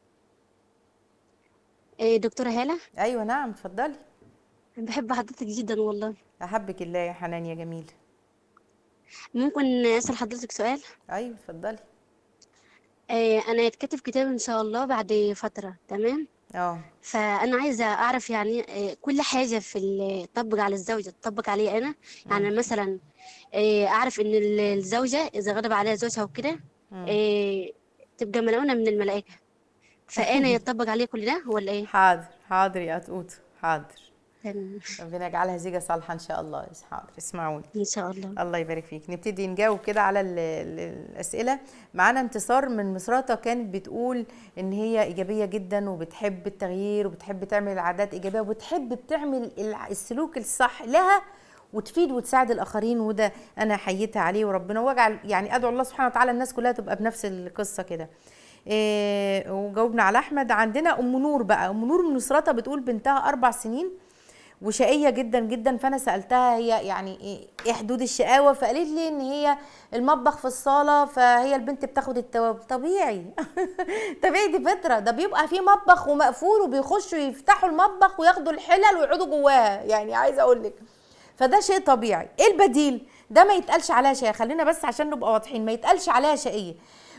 إيه دكتورة هالة؟ أيوة نعم اتفضلي. بحب حضرتك جدا والله. أحبك الله يا حنان يا جميل. ممكن أسأل حضرتك سؤال؟ أيوة اتفضلي. إيه أنا هتكتب كتاب إن شاء الله بعد فترة. تمام؟ اه فانا عايزه اعرف يعني آه، كل حاجه في ال- تطبق على الزوجه تطبق علي انا. يعني مثلا آه، اعرف ان ال- الزوجه اذا غضب عليها زوجها وكده آه، تبقى ملعونه من الملائكه. فانا يطبق عليه كل ده ولا ايه؟ حاضر حاضر يا قطوط، حاضر. تمام. ربنا يجعلها زيجة صالحة إن شاء الله. حاضر، اسمعوني. ان شاء الله. الله يبارك فيك. نبتدي نجاوب كده على ال ال الأسئلة. معانا انتصار من مصراتة، كانت بتقول إن هي إيجابية جدا وبتحب التغيير وبتحب تعمل عادات إيجابية وبتحب بتعمل السلوك الصح لها وتفيد وتساعد الآخرين، وده أنا حييتها عليه وربنا واجعل يعني أدعو الله سبحانه وتعالى الناس كلها تبقى بنفس القصة كده. إيه وجاوبنا على أحمد. عندنا أم نور بقى. أم نور من مصراتة بتقول بنتها أربع سنين وشقيه جدا جدا، فانا سالتها هي يعني ايه حدود الشقاوه، فقالت لي ان هي المطبخ في الصاله فهي البنت بتاخد التوابل. طبيعي طبيعي، دي فطره. ده بيبقى فيه مطبخ ومقفول وبيخشوا يفتحوا المطبخ وياخدوا الحلل ويقعدوا جواها، يعني عايزه اقول لك فده شيء طبيعي. ايه البديل؟ ده ما يتقالش عليها شقيه، خلينا بس عشان نبقى واضحين، ما يتقالش عليها شقيه،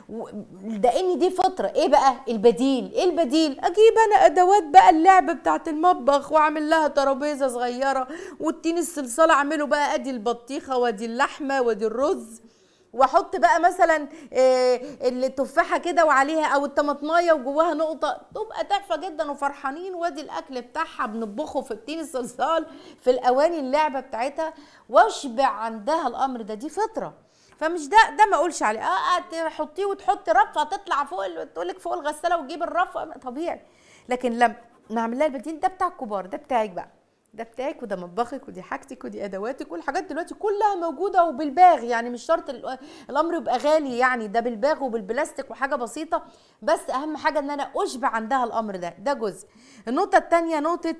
ده ان دي فطره. ايه بقى البديل؟ ايه البديل؟ اجيب انا ادوات بقى اللعب بتاعه المطبخ واعمل لها ترابيزه صغيره والتين الصلصال اعمله بقى، ادي البطيخه وادي اللحمه وادي الرز، واحط بقى مثلا إيه التفاحه كده وعليها او الطماطمايه وجواها نقطه، تبقى تحفه جدا وفرحانين، وادي الاكل بتاعها بنطبخه في التين الصلصال في الاواني اللعبه بتاعتها واشبع عندها الامر ده. دي فطره، فمش ده ده ما اقولش عليه اه تحطيه وتحطي رفه تطلع فوق تقول لك فوق الغساله وتجيب الرفه، طبيعي. لكن لما نعمل لها البديل ده بتاع الكبار، ده بتاعك بقى، ده بتاعك وده مطبخك ودي حاجتك ودي ادواتك، والحاجات دلوقتي كلها موجوده وبالباغ، يعني مش شرط الامر يبقى غالي، يعني ده بالباغ وبالبلاستيك وحاجه بسيطه، بس اهم حاجه ان انا اشبع عندها الامر ده. ده جزء. النقطه الثانيه نقطه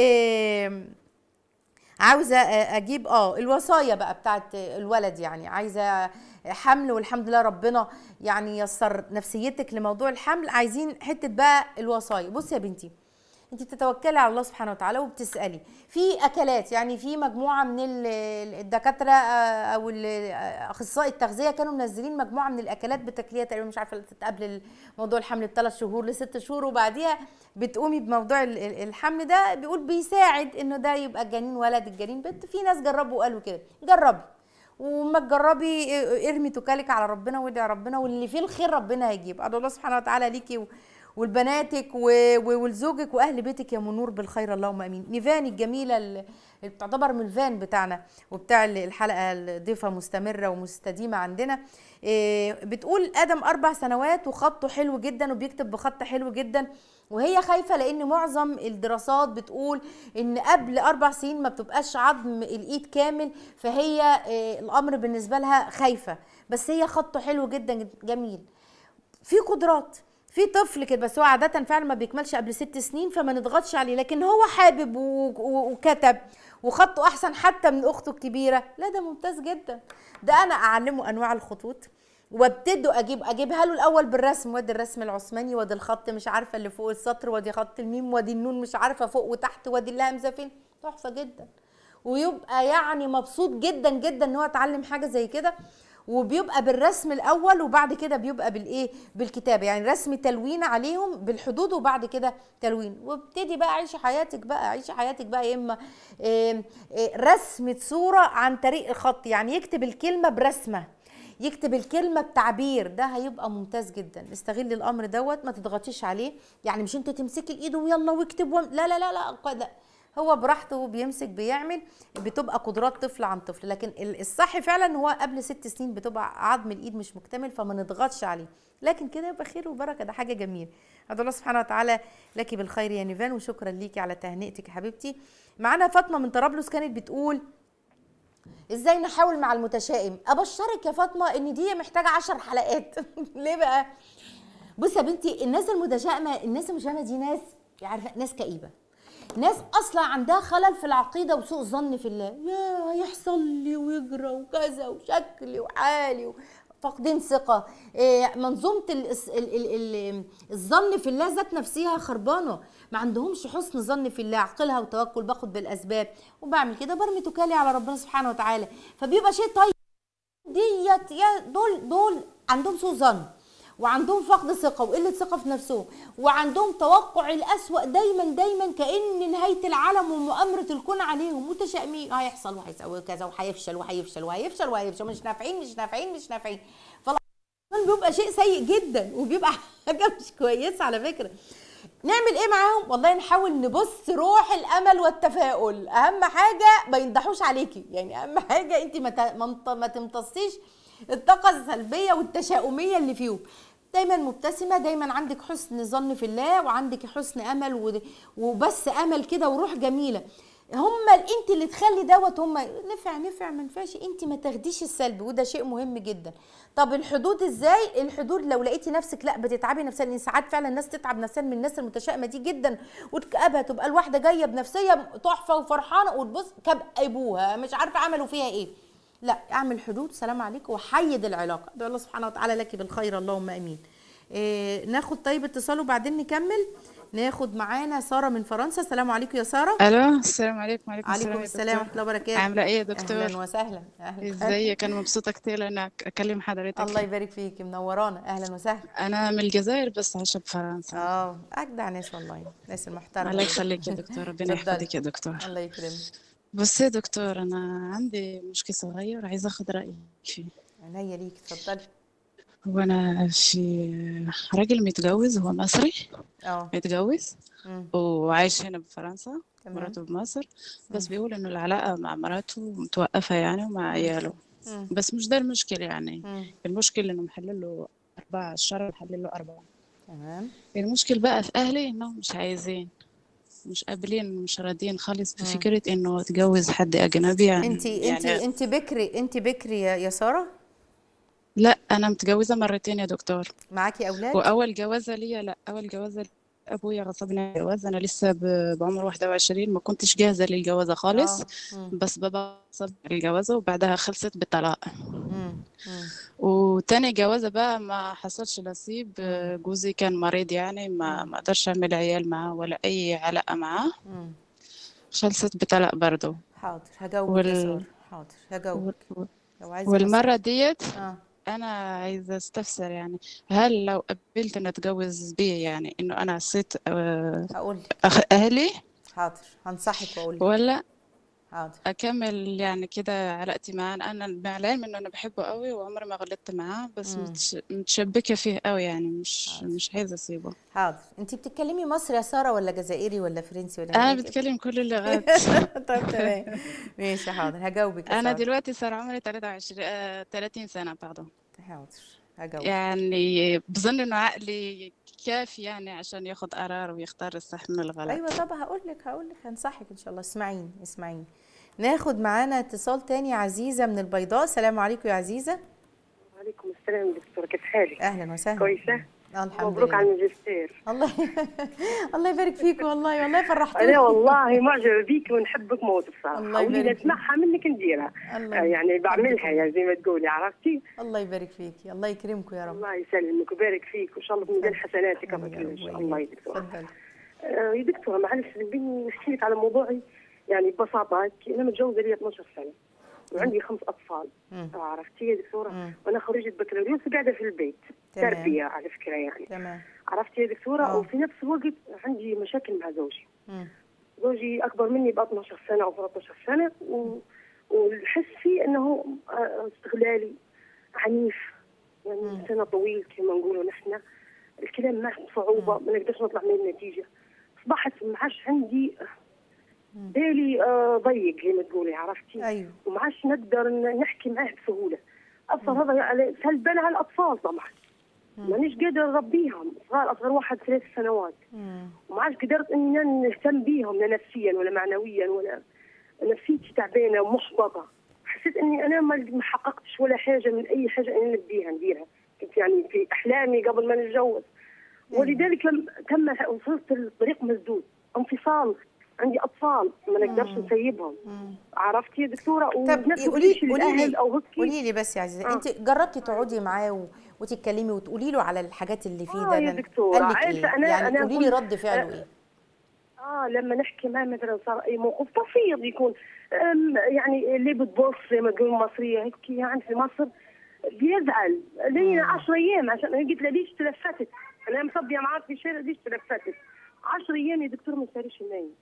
إيه، عاوزه اجيب اه الوصايا بقى بتاعت الولد، يعني عايزه حمل والحمد لله ربنا يعني يسر نفسيتك لموضوع الحمل، عايزين حته بقى الوصايا. بصي يا بنتي، انت بتتوكلي على الله سبحانه وتعالى وبتسالي في اكلات، يعني في مجموعه من الدكاتره او اخصائي التغذيه كانوا منزلين مجموعه من الاكلات بتاكليها تقريبا مش عارفه قبل موضوع الحمل بثلاث شهور لست شهور، وبعديها بتقومي بموضوع الحمل ده، بيقول بيساعد انه ده يبقى الجنين ولد الجنين بنت. في ناس جربوا وقالوا كده، جربي وما تجربي ارمي توكلك على ربنا وادعي ربنا، واللي فيه الخير ربنا هيجيب. ادعو الله سبحانه وتعالى ليكي ولبناتك ولزوجك واهل بيتك يا منور بالخير، اللهم امين. نيفان الجميله اللي بتعتبر من الفان بتاعنا وبتاع الحلقه الضيفه مستمره ومستديمه عندنا، بتقول ادم اربع سنوات وخطه حلو جدا وبيكتب بخط حلو جدا، وهي خايفه لان معظم الدراسات بتقول ان قبل اربع سنين ما بتبقاش عظم الايد كامل، فهي الامر بالنسبه لها خايفه، بس هي خطه حلو جدا جميل، في قدرات في طفل كده، بس هو عادة فعلا ما بيكملش قبل ست سنين فما نضغطش عليه، لكن هو حابب وكتب وخطه احسن حتى من اخته الكبيرة، لا ده ممتاز جدا. ده انا اعلمه انواع الخطوط وابتدوا اجيب اجيبها له الاول بالرسم، وادي الرسم العثماني وادي الخط مش عارفه اللي فوق السطر وادي خط الميم وادي النون مش عارفه فوق وتحت وادي الهمزه فين، تحفه جدا، ويبقى يعني مبسوط جدا جدا ان هو اتعلم حاجه زي كده، وبيبقى بالرسم الاول وبعد كده بيبقى بالايه بالكتابه، يعني رسم تلوين عليهم بالحدود وبعد كده تلوين، وابتدي بقى عيشي حياتك بقى عيشي حياتك بقى يا اما إيه إيه رسمه صوره عن طريق الخط، يعني يكتب الكلمه برسمه، يكتب الكلمه بتعبير، ده هيبقى ممتاز جدا. استغلي الامر دوت، ما تضغطيش عليه، يعني مش انت تمسكي الايد ويلا واكتب وم... لا لا لا لا, لا. هو براحته بيمسك بيعمل، بتبقى قدرات طفل عن طفل، لكن الصح فعلا هو قبل ست سنين بتبقى عظم الايد مش مكتمل فما نضغطش عليه، لكن كده يبقى خير وبركه، ده حاجه جميله. ادعو الله سبحانه وتعالى لك بالخير يا نيفان، وشكرا ليكي على تهنئتك يا حبيبتي. معانا فاطمه من طرابلس كانت بتقول ازاي نحاول مع المتشائم. ابشرك يا فاطمه ان دي محتاجه عشر حلقات ليه بقى؟ بصي يا بنتي، الناس المتشائمه الناس المتشائمه دي ناس عارفه ناس كئيبه، ناس اصلا عندها خلل في العقيده وسوء ظن في الله، يا هيحصل لي ويجرى وكذا وشكلي وحالي فاقدين ثقه، إيه منظومه ال ال ال ال الظن في الله ذات نفسها خربانه، ما عندهمش حسن ظن في الله، عقلها وتوكل، باخد بالاسباب وبعمل كده برمي توكالي على ربنا سبحانه وتعالى، فبيبقى شيء طيب. ديت يا دول دول عندهم سوء ظن، وعندهم فقد ثقه وقله ثقه في نفسهم، وعندهم توقع الاسوأ دايما دايما، كأن نهايه العالم ومؤامره الكون عليهم، متشائمين هيحصل وهيسوي كذا وهيفشل وهيفشل وهيفشل وهيفشل، مش نافعين مش نافعين مش نافعين. بيبقى شيء سيء جدا وبيبقى حاجه مش كويسه على فكره. نعمل ايه معاهم؟ والله نحاول نبص روح الامل والتفاؤل، اهم حاجه ما ينضحوش عليكي، يعني اهم حاجه انت ما ما تمتصيش الطاقه السلبيه والتشاؤميه اللي فيهم. دايما مبتسمه، دايما عندك حسن ظن في الله، وعندك حسن امل وبس امل كده وروح جميله. هما انت اللي تخلي دوت، هما نفع نفع ما نفعش، انت ما تاخديش السلبي، وده شيء مهم جدا. طب الحدود ازاي؟ الحدود لو لقيتي نفسك لا بتتعبي نفسيا، لان ساعات فعلا الناس تتعب نفسيا من الناس المتشائمه دي جدا وتكابها، تبقى الواحده جايه بنفسيه تحفه وفرحانه وتبص كابوها مش عارفه عملوا فيها ايه. لا، اعمل حدود، سلام عليكم، وحيد العلاقه. ادعو الله سبحانه وتعالى لك بالخير، اللهم امين. إيه ناخد طيب اتصال وبعدين نكمل. ناخد معانا ساره من فرنسا. السلام عليكم يا ساره. الو، السلام عليكم. وعليكم السلام. عليكم السلام ورحمه الله وبركاته. عامله ايه يا دكتور؟ اهلا وسهلا. اهلا. ازيك؟ انا مبسوطه كتير انك اكلم حضرتك. الله يبارك فيك، منورانا. اهلا وسهلا. انا من الجزائر بس عايشه بفرنسا. اه اجدع ناس والله، ناس المحترمه. الله يخليك يا دكتور، ربنا يحفظك يا دكتور. الله يكرمك. بصي يا دكتور، انا عندي مشكل صغير عايزه اخد رايك فيه. عينيا ليك، اتفضلي. هو انا في راجل متجوز، هو مصري. اه متجوز مم. وعايش هنا بفرنسا، تمام. مراته بمصر، بس بيقول انه العلاقه مع مراته متوقفه يعني ومع عياله. مم. بس مش ده المشكله يعني. مم. المشكل انه محلل له اربعه، الشرع محلل له اربعه. تمام. المشكل بقى في اهلي انهم مش عايزين، مش قابلين، مش راضيين خالص بفكره انه تجوز حد اجنبي يعني. انت انت يعني انت بكري انت بكري يا ساره؟ لا، انا متجوزه مرتين يا دكتور. معاكي اولاد؟ واول جوازه ليا، لا اول جوازه ابويا غصبني على الجواز. انا لسه بعمر واحد وعشرين، ما كنتش جاهزه للجوازه خالص. بس بابا غصب على الجوازه وبعدها خلصت بالطلاق. وتاني جوازه بقى ما حصلش نصيب. جوزي كان مريض يعني، ما ما قدرش اعمل عيال معاه ولا اي علاقه معاه. خلصت بطلاق برضه. حاضر هجاوبك يا ساره. حاضر هجاوبك. لو عايزه والمره ديت آه. انا عايزه استفسر يعني، هل لو قبلت ان اتجوز بيه يعني انه انا عصيت هقول اهلي؟ حاضر هنصحك واقول لك. ولا حاضر اكمل يعني كده علاقتي معاه؟ انا مع العلم انه انا بحبه قوي وعمري ما غلطت معاه، بس متش... متشبكه فيه قوي يعني، مش حاضر. مش عايزه اسيبه. حاضر. انت بتتكلمي مصري يا ساره ولا جزائري ولا فرنسي ولا انا بتكلم كل اللغات. طيب تمام ماشي. حاضر هجاوبك يا انا سارة. دلوقتي صار عمري ثلاثة وعشرين آه... ثلاثين سنه بعضهم. حاضر هجاوبك. يعني بظن انه عقلي كافي يعني عشان ياخد قرار ويختار الصح من الغلط. ايوه طب هقول لك هقول لك هنصحك ان شاء الله. اسمعيني اسمعيني. ناخد معانا اتصال تاني. عزيزه من البيضاء. السلام عليكم يا عزيزه. وعليكم السلام دكتوره، كيف حالك؟ اهلا وسهلا. كويسه؟ الحمد لله. مبروك على الماجستير. الله الله يبارك فيك والله، والله فرحتوني. انا والله معجبه بيك ونحبك موت بصراحه. الله يبارك فيك. اسمعها منك نديرها. آه يعني بعملها يعني زي ما تقولي، عرفتي؟ الله يبارك فيك، الله يكرمكم يا رب. الله يسلمك ويبارك فيك وان شاء الله بميزان حسناتك ان شاء الله يا دكتوره. تفضلي. آه يا دكتوره معلش بدي نحكي لك على موضوعي يعني ببساطه. انا متجوزه لي اثناشر سنه وعندي خمس اطفال. عرفتي يا دكتوره؟ وانا خريجه بكالوريوس وقاعده في البيت. تمام. تربيه على فكره يعني. تمام. عرفتي يا دكتوره؟ أوه. وفي نفس الوقت عندي مشاكل مع زوجي. مم. زوجي اكبر مني ب اثناشر سنه او ثلاثة عشر سنه و... والحس فيه انه استغلالي عنيف يعني. سنه طويل كما نقولوا نحن، الكلام معه بصعوبه، ما نقدرش نطلع من النتيجه. اصبحت ما عادش عندي بالي آه ضيق زي ما تقولي، عرفتي؟ ايوه. وما عادش نقدر نحكي معاه بسهوله. اثر هذا سلبا على الاطفال طبعا. مانيش قادر نربيهم، صغار اصغر واحد ثلاث سنوات. وما عادش قدرت اني نهتم بيهم لا نفسيا ولا معنويا، ولا نفسيتي تعبانه ومحبطه. حسيت اني انا ما حققتش ولا حاجه من اي حاجه انا نبيها نديرها، كنت يعني في احلامي قبل ما نتجوز. ولذلك تم وصلت لطريق مسدود، انفصال. عندي اطفال ما نقدرش نسيبهم. عرفتي يا دكتوره؟ وبنفس الشيء الاهل او هيك. قولي لي بس يا عزيزه، آه. انت جربتي تقعدي معاه وتتكلمي وتقولي له على الحاجات اللي فيه ده؟ اه يا دكتوره عارفه إيه؟ انا يعني قولي لي رد فعله ايه؟ اه لما نحكي معاه مثلا صار اي موقف طفيف يكون يعني اللي بتبص زي ما تقول المصريه هيك يعني في مصر بيزعل لينا عشر ايام عشان انا قلت له ليش تلفتت؟ انا مصبيه معاه في الشارع ليش تلفتت؟ عشر ايام يا دكتور ما صارش نايم.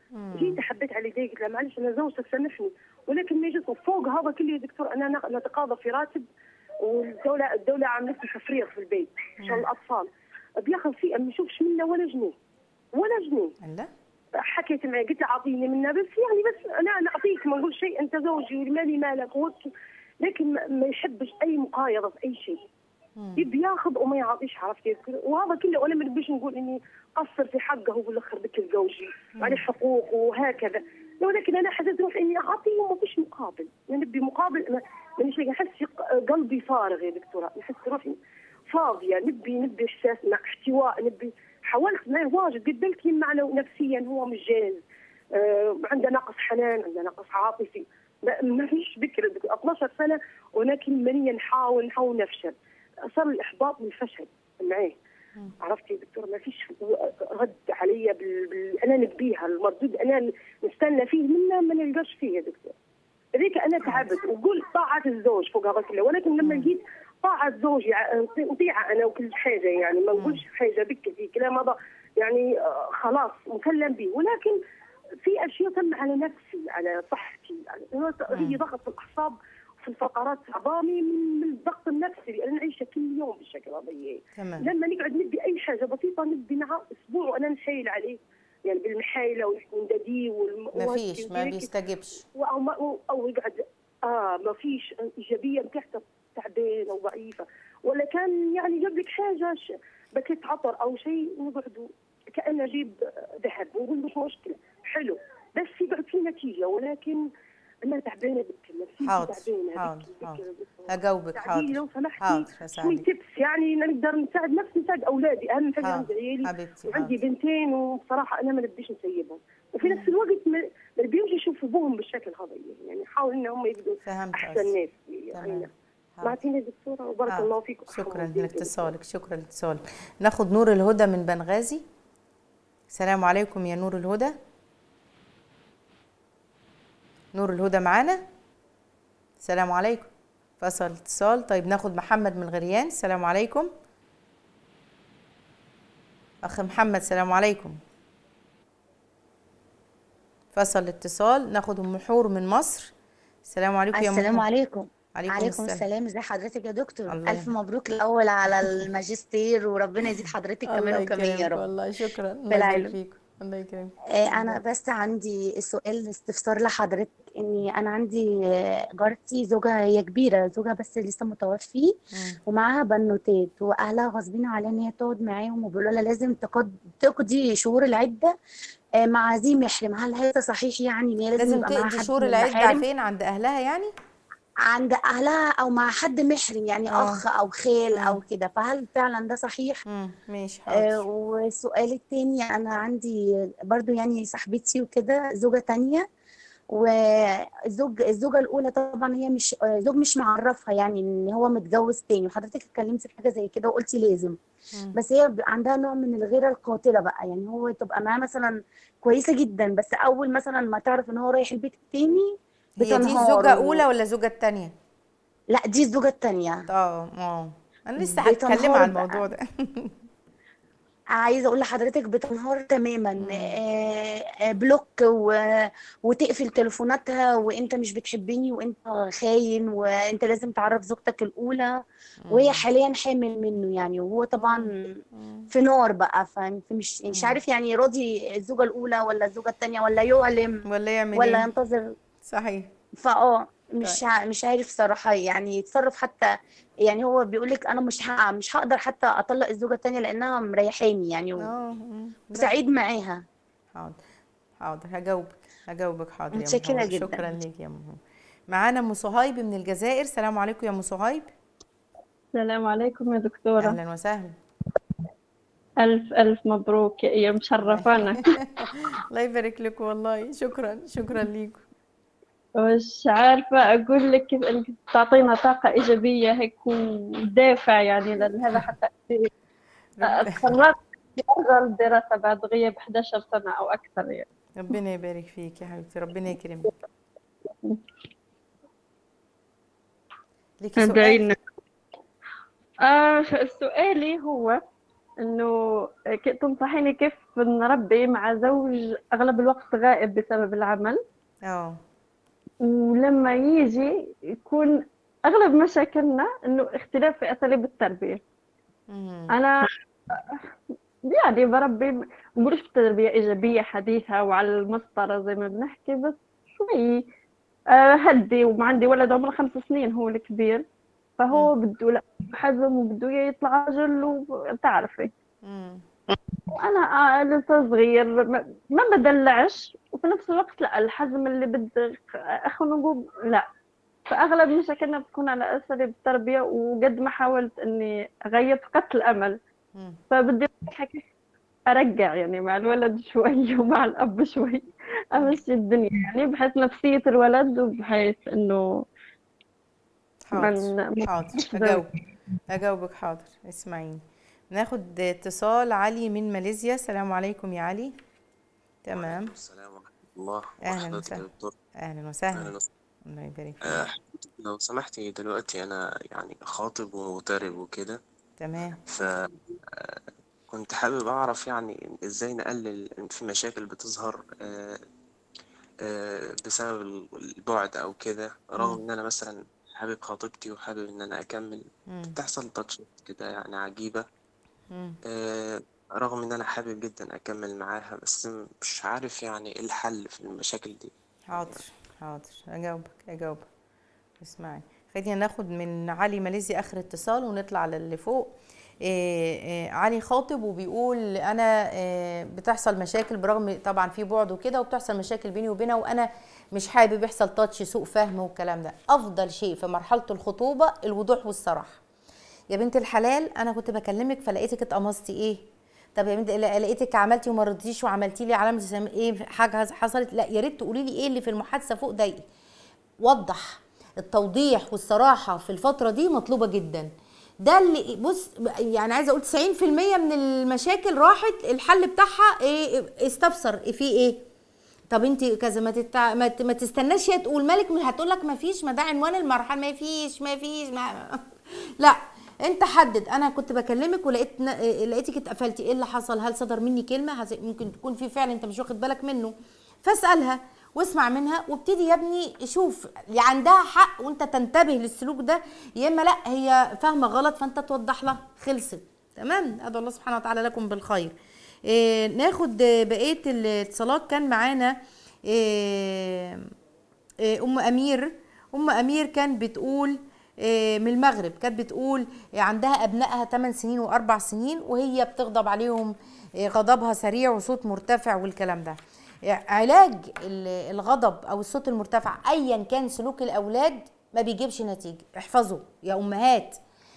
جيت حبيت على يدي قلت له معلش انا زوجتك سامحني، ولكن ما جيت فوق هذا كله يا دكتور انا نتقاضى في راتب، والدوله الدوله عملت لي تفريغ في البيت عشان الاطفال، بياخذ فيه ما نشوفش منه ولا جنيه ولا جنيه. لا حكيت معي قلت له اعطيني منه بس يعني بس انا نعطيك ما نقول شيء انت زوجي ومالي مالك وقت، لكن ما يحبش اي مقايضه في اي شيء. يبي ياخذ وما يعطيش عرفتي، وهذا كله وانا ما نبيش نقول اني قصر في حقه وبالاخر بك زوجي وعليه حقوق وهكذا، ولكن انا حسيت روحي اني اعطيه وما فيش مقابل، يعني نبي مقابل مانيش نحس قلبي فارغ يا دكتوره، نحس روحي فاضيه، نبي نبي احساس مع احتواء، نبي حاولت معه واجد قدمت لي معنى نفسيا هو مش جاهز، آه عنده نقص حنان، عنده نقص عاطفي، ما فيش بكر اثني عشر سنه ولكن ماني نحاول نحاول نفشل، صار الاحباط والفشل معاه. عرفتي يا دكتور ما فيش رد عليا بال... بال... انا نبيها المردود انا نستنى فيه منه ما نلقاش فيه يا دكتور. هذيك انا تعبت وقول طاعه الزوج فوق هذا كله، ولكن لما لقيت طاعه زوجي نطيعه انا وكل حاجه، يعني ما نقولش حاجه بك في كلام هذا يعني خلاص مسلم به، ولكن في اشياء تم على نفسي على صحتي، على هي ضغط في الاعصاب في الفقرات تعباني من الضغط النفسي لان نعيشه كل يوم بالشكل هذا. لما نقعد نبي اي حاجه بسيطه نبي معه اسبوع وانا نحايل عليه، يعني بالمحايله ونداديه والم... ما فيش ما بيستجبش او ما او يقعد اه ما فيش ايجابيه بتاعته تعبانه وضعيفه، ولا كان يعني جاب لك حاجه بكيت عطر او شيء نقعدوا كأنه اجيب ذهب ونقول مش مشكله حلو، بس يقعد في نتيجه، ولكن انا تعبانه بالكلام. حاضر حاضر حاضر هجاوبك. حاضر لو سمحتي شوي تبس يعني نقدر نساعد نفسي نساعد اولادي، اهم حاجه عندي عيالي وعندي بنتين وبصراحه انا ما نبيش نسيبهم، وفي نفس الوقت ما نبيهمش يشوفوا ابوهم بالشكل هذا، يعني نحاول ان هم يبقوا احسن ناس يعني. معتيني دكتوره وبارك آه. الله فيكم. شكرا لاتصالك شكرا لاتصالك. ناخد نور الهدى من بنغازي. السلام عليكم يا نور الهدى. نور الهدى معانا؟ السلام عليكم. فصل اتصال. طيب ناخد محمد من غريان. السلام عليكم اخ محمد. السلام عليكم. فصل الاتصال. ناخد ام حور من مصر. السلام عليكم يا ام. السلام عليكم. عليكم, عليكم السلام. ازي حضرتك يا دكتور؟ الف مبروك الاول على الماجستير وربنا يزيد حضرتك كمان وكمان يا رب. والله شكرا. الله يبارك فيكم. الله يكرمك. انا بس عندي السؤال استفسار لحضرتك، اني انا عندي جارتي زوجها هي كبيره، زوجها بس لسه متوفي ومعاها بنوتات، واهلها غاصبين عليها ان هي تقعد معاهم وبيقولوا لها لازم تقضي شهور العده مع ذي محرم. هل هذا صحيح؟ يعني ان هي لازم, لازم تقضي شهور العده فين؟ عند اهلها يعني؟ عند اهلها او مع حد محرم يعني أوه. اخ او خال مم. او كده، فهل فعلا ده صحيح؟ امم ماشي حاضر. آه والسؤال الثاني، انا عندي برضو يعني صاحبتي وكده زوجة تانية، والزوج الزوجة الاولى طبعا هي مش زوج مش معرفها يعني ان هو متجوز تاني، وحضرتك اتكلمتي في حاجه زي كده وقلتي لازم مم. بس هي عندها نوع من الغيره القاتله بقى، يعني هو تبقى معاه مثلا كويسه جدا، بس اول مثلا ما تعرف ان هو رايح البيت التاني هي دي الزوجة الأولى ولا الزوجة الثانية؟ لا دي الزوجة الثانية. اه اه أنا لسه هتكلم عن الموضوع ده. عايزة أقول لحضرتك بتنهار تماما، آه بلوك و... وتقفل تليفوناتها، وأنت مش بتحبني وأنت خاين وأنت لازم تعرف زوجتك الأولى، مم. وهي حاليا حامل منه يعني، وهو طبعا مم. في نار بقى، فمش مش عارف يعني راضي الزوجة الأولى ولا الزوجة الثانية، ولا يعلم ولا يعمل ولا إيه؟ ينتظر. صحيح. فاه مش ع... مش عارف صراحه يعني يتصرف، حتى يعني هو بيقول لك انا مش ه... مش هقدر حتى اطلق الزوجه الثانيه لانها مريحاني يعني و... وسعيد معاها. حاضر حاضر هجاوبك هجاوبك حاضر يا متشكره جدا. شكرا ليك يا ام. معانا ام صهيب من الجزائر. السلام عليكم يا ام صهيب. السلام عليكم يا دكتوره. اهلا وسهلا. ألف ألف مبروك يا مشرفانا. الله يبارك لك والله. شكرا شكرا ليكم. مش عارفة أقول لك كيف إنك تعطينا طاقة إيجابية هيك ودافع يعني لهذا، حتى اتخرجت في أفضل الدراسة بعد غياب إحدى عشرة سنة أو أكثر يعني. ربنا يبارك فيك يا حبيبتي، ربنا يكرمك. ليكي سؤال؟ آه سؤالي هو إنه ك- تنصحيني كيف نربي مع زوج أغلب الوقت غائب بسبب العمل، اه ولما يجي يكون أغلب مشاكلنا إنه اختلاف في أساليب التربية. أنا يعني بربي ما بقولش بتربية إيجابية حديثة وعلى المسطرة زي ما بنحكي، بس شوي آه، هدي. وما عندي ولد عمره خمس سنين هو الكبير، فهو بده لا حزم وبده إياه يطلع رجل وتعرفي. وأنا آه، لسه صغير ما ما بدلعش، وفي نفس الوقت لا الحزم اللي بدك أخو نقول لا. فأغلب مشاكلنا بتكون على أساليب التربية، وقد ما حاولت إني أغير فقدت الأمل. فبدي أحكي أرجع يعني مع الولد شوي ومع الأب شوي، أمشي الدنيا يعني بحيث نفسية الولد وبحيث إنه حاضر حاضر هجاوبك هجاوبك حاضر. اسمعيني، ناخد اتصال. علي من ماليزيا. السلام عليكم يا علي. تمام. السلام ورحمة الله أهلا وحضرتك يا وسهلا. دكتور. أهلا وسهلا. أهلا وسهلا. الله يبارك فيك. آه، لو سمحتي دلوقتي أنا يعني خاطب ومغترب وكده، تمام. ف آه، كنت حابب أعرف يعني إزاي نقلل في مشاكل بتظهر آه، آه، بسبب البعد أو كده، رغم إن أنا مثلا حابب خطيبتي وحابب إن أنا أكمل. مم. بتحصل تاتشات كده يعني عجيبة، مم. آه، رغم إن أنا حابب جدا أكمل معاها، بس مش عارف يعني إيه الحل في المشاكل دي. حاضر حاضر اجاوبك اجاوبك. اسمعي، خلينا ناخد من علي ماليزيا اخر اتصال ونطلع على اللي فوق. إيه إيه علي خاطب وبيقول انا إيه بتحصل مشاكل برغم طبعا في بعد وكده، وبتحصل مشاكل بيني وبينها، وانا مش حابب يحصل تاتش سوء فهم والكلام ده. افضل شيء في مرحله الخطوبه الوضوح والصراحه. يا بنت الحلال انا كنت بكلمك فلقيتك اتقمصتي ايه؟ طب يا بنت لقيتك عملتي وما رضيتيش وعملتي لي علامه ايه حاجه حصلت؟ لا يا ريت تقولي لي ايه اللي في المحادثه فوق ضايقك. وضح. التوضيح والصراحه في الفتره دي مطلوبه جدا. ده اللي بص يعني عايزه اقول تسعين في المية من المشاكل راحت الحل بتاعها ايه؟ استفسر في ايه؟ طب انت كذا ما, تتع... ما, ت... ما تستناش هي تقول مالك هتقول لك ما فيش، ما ده عنوان المرحله، ما فيش ما فيش ما... لا انت حدد. انا كنت بكلمك ولقيت لقيتك اتقفلتي، ايه اللي حصل؟ هل صدر مني كلمه؟ ممكن تكون في فعل انت مش واخد بالك منه، فاسالها واسمع منها وابتدي يا ابني شوف اللي عندها حق وانت تنتبه للسلوك ده، يا اما لا هي فاهمه غلط فانت توضح لها. خلصت. تمام. ادعو الله سبحانه وتعالى لكم بالخير. إيه ناخد بقيه الاتصالات. كان معانا إيه إيه ام امير. ام امير كان بتقول من المغرب، كانت بتقول عندها ابنائها ثمان سنين واربع سنين وهي بتغضب عليهم غضبها سريع وصوت مرتفع والكلام ده. علاج الغضب او الصوت المرتفع ايا كان سلوك الاولاد ما بيجيبش نتيجه. احفظوا يا امهات،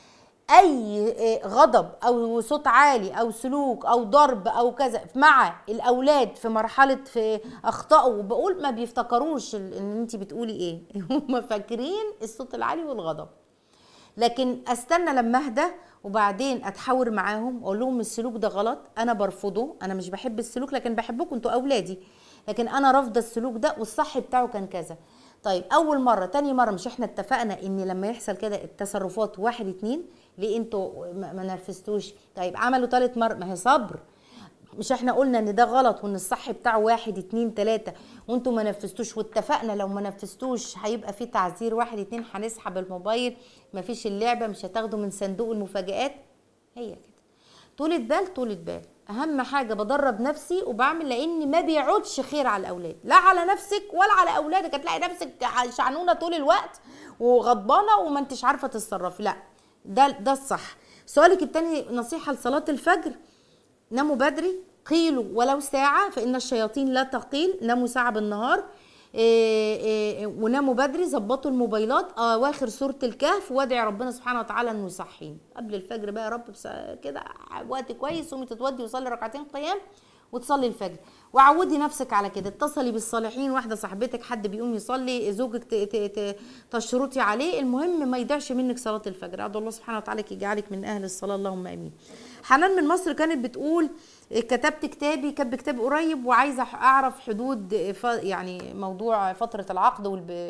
اي غضب او صوت عالي او سلوك او ضرب او كذا مع الاولاد في مرحله في اخطائوا، وبقول ما بيفتكروش ان انت بتقولي ايه هم فاكرين الصوت العالي والغضب. لكن استنى لما اهدى وبعدين اتحاور معاهم واقول لهم السلوك ده غلط، انا برفضه، انا مش بحب السلوك لكن بحبكم انتوا اولادي، لكن انا رافضه السلوك ده والصح بتاعه كان كذا. طيب اول مره تاني مره مش احنا اتفقنا ان لما يحصل كده التصرفات واحد اتنين، ليه انتوا ما نرفزتوش؟ طيب عملوا تالت مره، ما هي صبر. مش احنا قلنا ان ده غلط وان الصح بتاعه واحد اتنين تلاته وانتوا ما نفذتوش، واتفقنا لو ما نفذتوش هيبقى في تعذير واحد اتنين، هنسحب الموبايل، ما فيش اللعبه، مش هتاخدوا من صندوق المفاجآت. هي كده طولة بال طولة بال. اهم حاجه بدرب نفسي وبعمل، لان ما بيعودش خير على الاولاد، لا على نفسك ولا على اولادك. هتلاقي نفسك شعنونه طول الوقت وغضبانه وما انتش عارفه تتصرفي. لا ده ده الصح. سؤالك التاني نصيحه لصلاه الفجر، ناموا بدري، قيلوا ولو ساعه فان الشياطين لا تقيل. ناموا ساعه بالنهار إيه إيه وناموا بدري، ظبطوا الموبايلات اواخر سوره الكهف، وادعي ربنا سبحانه وتعالى انه يصحيني قبل الفجر بقى يا رب كده وقت كويس، قومي تتودي وصلي ركعتين قيام وتصلي الفجر، وعودي نفسك على كده. اتصلي بالصالحين، واحده صاحبتك حد بيقوم يصلي، زوجك تشرطي عليه، المهم ما يضيعش منك صلاه الفجر. ادعو الله سبحانه وتعالى يجعلك من اهل الصلاه، اللهم امين. حنان من مصر كانت بتقول كتبت كتابي، كتب كتاب قريب وعايزه اعرف حدود يعني موضوع فتره العقد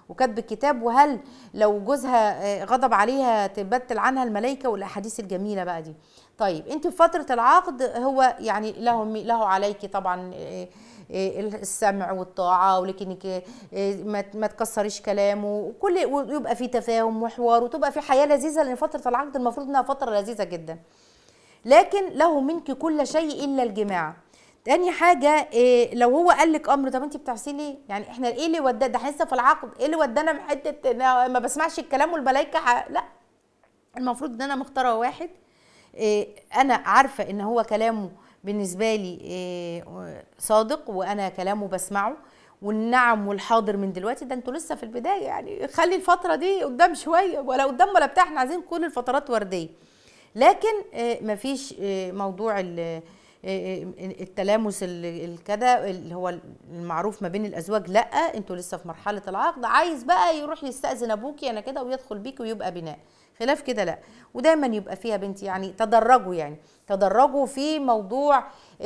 وكتب الكتاب، وهل لو جوزها غضب عليها تبتل عنها الملائكه، والاحاديث الجميله بقى دي. طيب انت في فتره العقد هو يعني له له عليكي طبعا السمع والطاعه، ولكنك ما تكسريش كلامه، وكل ويبقى في تفاهم وحوار، وتبقى في حياه لذيذه، لان فتره العقد المفروض انها فتره لذيذه جدا. لكن له منك كل شيء الا الجماع. تاني حاجه إيه، لو هو قال لك امر، طب انت بتعصيه ليه؟ يعني احنا ايه اللي ودانا ده لسه في العقد، ايه اللي ودانا من حته ما بسمعش الكلام والملائكه ح... لا، المفروض ان انا مختاره واحد إيه انا عارفه ان هو كلامه بالنسبه لي إيه صادق، وانا كلامه بسمعه، والنعم والحاضر من دلوقتي. ده انتوا لسه في البدايه، يعني خلي الفتره دي قدام شويه، ولا قدام ولا بتاع، احنا عايزين كل الفترات ورديه. لكن إيه مفيش إيه موضوع التلامس الكده اللي هو المعروف ما بين الازواج، لا، انتوا لسه في مرحله العقد. عايز بقى يروح يستأذن ابوكي انا كده ويدخل بيكي ويبقى بناء، خلاف كده لا. ودايما يبقى فيها بنتي يعني تدرجوا، يعني تدرجوا في موضوع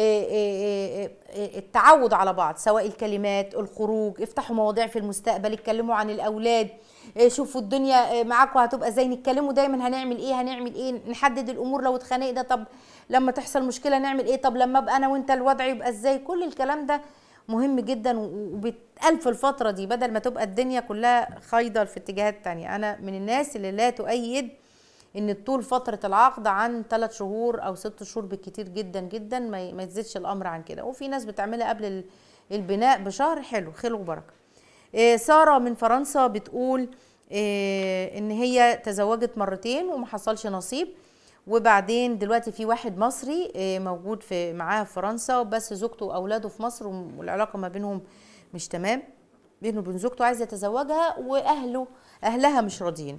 التعود على بعض، سواء الكلمات، الخروج، افتحوا مواضيع في المستقبل، اتكلموا عن الاولاد، شوفوا الدنيا معاكم هتبقى ازاي، نتكلموا دايما هنعمل ايه هنعمل ايه، نحدد الامور لو اتخانقنا، طب لما تحصل مشكله نعمل ايه، طب لما ابقى انا وانت الوضع يبقى ازاي. كل الكلام ده مهم جدا، وبيتقال في الفتره دي بدل ما تبقى الدنيا كلها خايضه في اتجاهات تانية. انا من الناس اللي لا تؤيد ان طول فتره العقد عن ثلاث شهور او ست شهور بالكتير جدا جدا، ما يزيدش الامر عن كده. وفي ناس بتعملها قبل البناء بشهر، حلو، خير وبركه. إيه ساره من فرنسا بتقول إيه ان هي تزوجت مرتين وما حصلش نصيب، وبعدين دلوقتي في واحد مصري إيه موجود في معاها في فرنسا، بس زوجته واولاده في مصر، والعلاقه ما بينهم مش تمام بينه وبين زوجته، عايزه يتزوجها، واهله اهلها مش راضيين.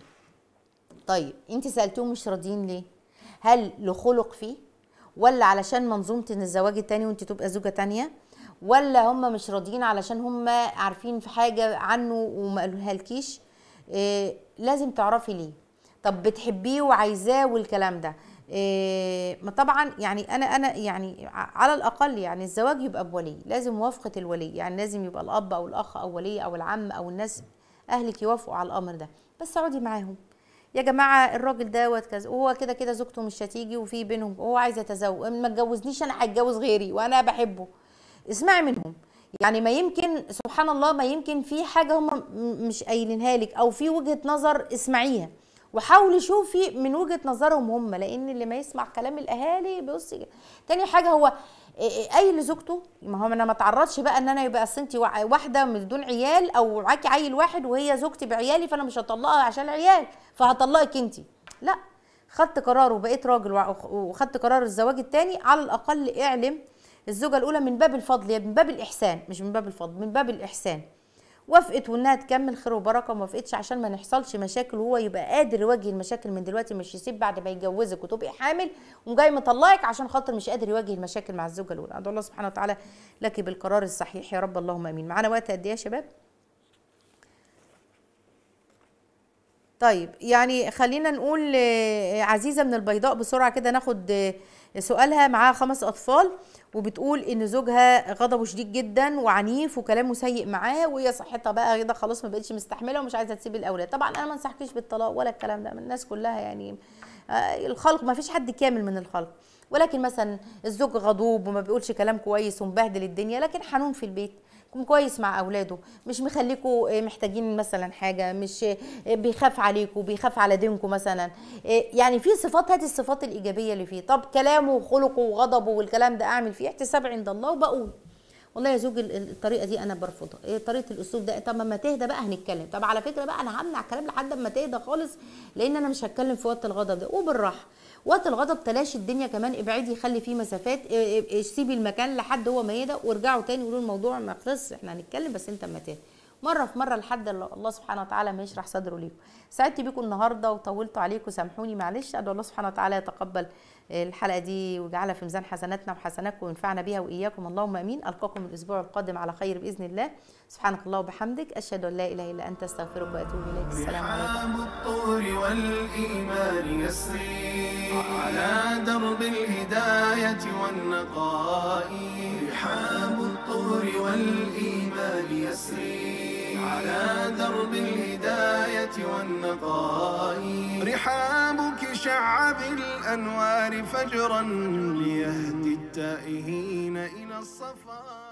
طيب انت سالتيهم مش راضيين ليه؟ هل له خلق فيه، ولا علشان منظومه ان الزواج التاني وانت تبقى زوجه تانيه، ولا هم مش راضيين علشان هم عارفين في حاجه عنه وما قالوها لكيش؟ إيه لازم تعرفي ليه. طب بتحبيه وعايزاه والكلام ده إيه؟ ما طبعا يعني انا انا يعني على الاقل يعني الزواج يبقى بولي، لازم موافقه الولي، يعني لازم يبقى الاب او الاخ او ولي او العم او الناس اهلك يوافقوا على الامر ده. بس اقعدي معاهم، يا جماعه الراجل دوت كذا، وهو كده كده زوجته مش هتيجي، وفي بينهم هو عايز يتزوج، ما تجوزنيش انا هتجوز غيري وانا بحبه. اسمعي منهم، يعني ما يمكن سبحان الله ما يمكن في حاجه هم مش قايلينها لك، او في وجهه نظر اسمعيها، وحاولي شوفي من وجهه نظرهم هم، لان اللي ما يسمع كلام الاهالي بصي. تاني حاجه هو قايل لزوجته، ما هو انا ما اتعرضش بقى ان انا يبقى اصل انت واحده من دون عيال، او معاكي عيل واحد وهي زوجتي بعيالي، فانا مش هطلقها عشان العيال فهطلقك انت. لا، خدت قرار وبقيت راجل وخدت قرار الزواج الثاني، على الاقل اعلم الزوجه الاولى من باب الفضل، من باب الاحسان، مش من باب الفضل، من باب الاحسان. وافقت وانها تكمل خير وبركه، وما وافقتش عشان ما نحصلش مشاكل، وهو يبقى قادر يواجه المشاكل من دلوقتي، مش يسيب بعد ما يتجوزك وتبقي حامل وجاي مطلقك عشان خاطر مش قادر يواجه المشاكل مع الزوجه الاولى. ادعو الله سبحانه وتعالى لك بالقرار الصحيح يا رب، اللهم امين. معانا وقت قد ايه يا شباب؟ طيب يعني خلينا نقول عزيزه من البيضاء بسرعه كده ناخد سؤالها. معاها خمس اطفال، وبتقول ان زوجها غضبه شديد جدا وعنيف وكلامه سيء معاه، وهي صحتها بقى كده خلاص ما بقتش مستحمله ومش عايزه تسيب الاولاد. طبعا انا ما انصحكيش بالطلاق ولا الكلام ده، من الناس كلها يعني الخلق ما فيش حد كامل من الخلق، ولكن مثلا الزوج غضوب وما بيقولش كلام كويس ومبهدل الدنيا، لكن حنون في البيت، يكون كويس مع اولاده، مش مخليكوا محتاجين مثلا حاجه، مش بيخاف عليكوا، بيخاف على دينكوا مثلا، يعني في صفات، هذه الصفات الايجابيه اللي فيه. طب كلامه وخلقه وغضبه والكلام ده اعمل فيه احتساب عند الله، وبقول والله يا زوجي الطريقه دي انا برفضها، طريقه الاسلوب ده، طب ما تهدى بقى هنتكلم. طب على فكره بقى انا همنع كلام لحد ما تهدى خالص، لان انا مش هتكلم في وقت الغضب ده، وبالراحه. وقت الغضب تلاشي الدنيا كمان، ابعدي، خلي فيه مسافات، سيبي المكان لحد هو ما يهدى، وارجعوا تاني قولوا الموضوع ما خلص، احنا هنتكلم بس انت اما تهدى، مره في مره لحد الله سبحانه وتعالى ما يشرح صدره ليكم. سعدت بيكم النهارده وطولت عليكم، سامحوني معلش. ادعو الله سبحانه وتعالى يتقبل الحلقه دي ويجعلها في ميزان حسناتنا وحسناتكم وينفعنا بها واياكم، اللهم امين. القاكم الاسبوع القادم على خير باذن الله. سبحانك الله وبحمدك، اشهد ان لا اله الا انت، استغفرك واتوب اليك. السلام عليكم. رحاب الطور والايمان يسري على درب الهدايه والنقاء، رحاب الطور والايمان يسري على درب الهداية والنقاء. رحابك شع بالأنوار فجرا ليهدي التائهين إلى الصفاء.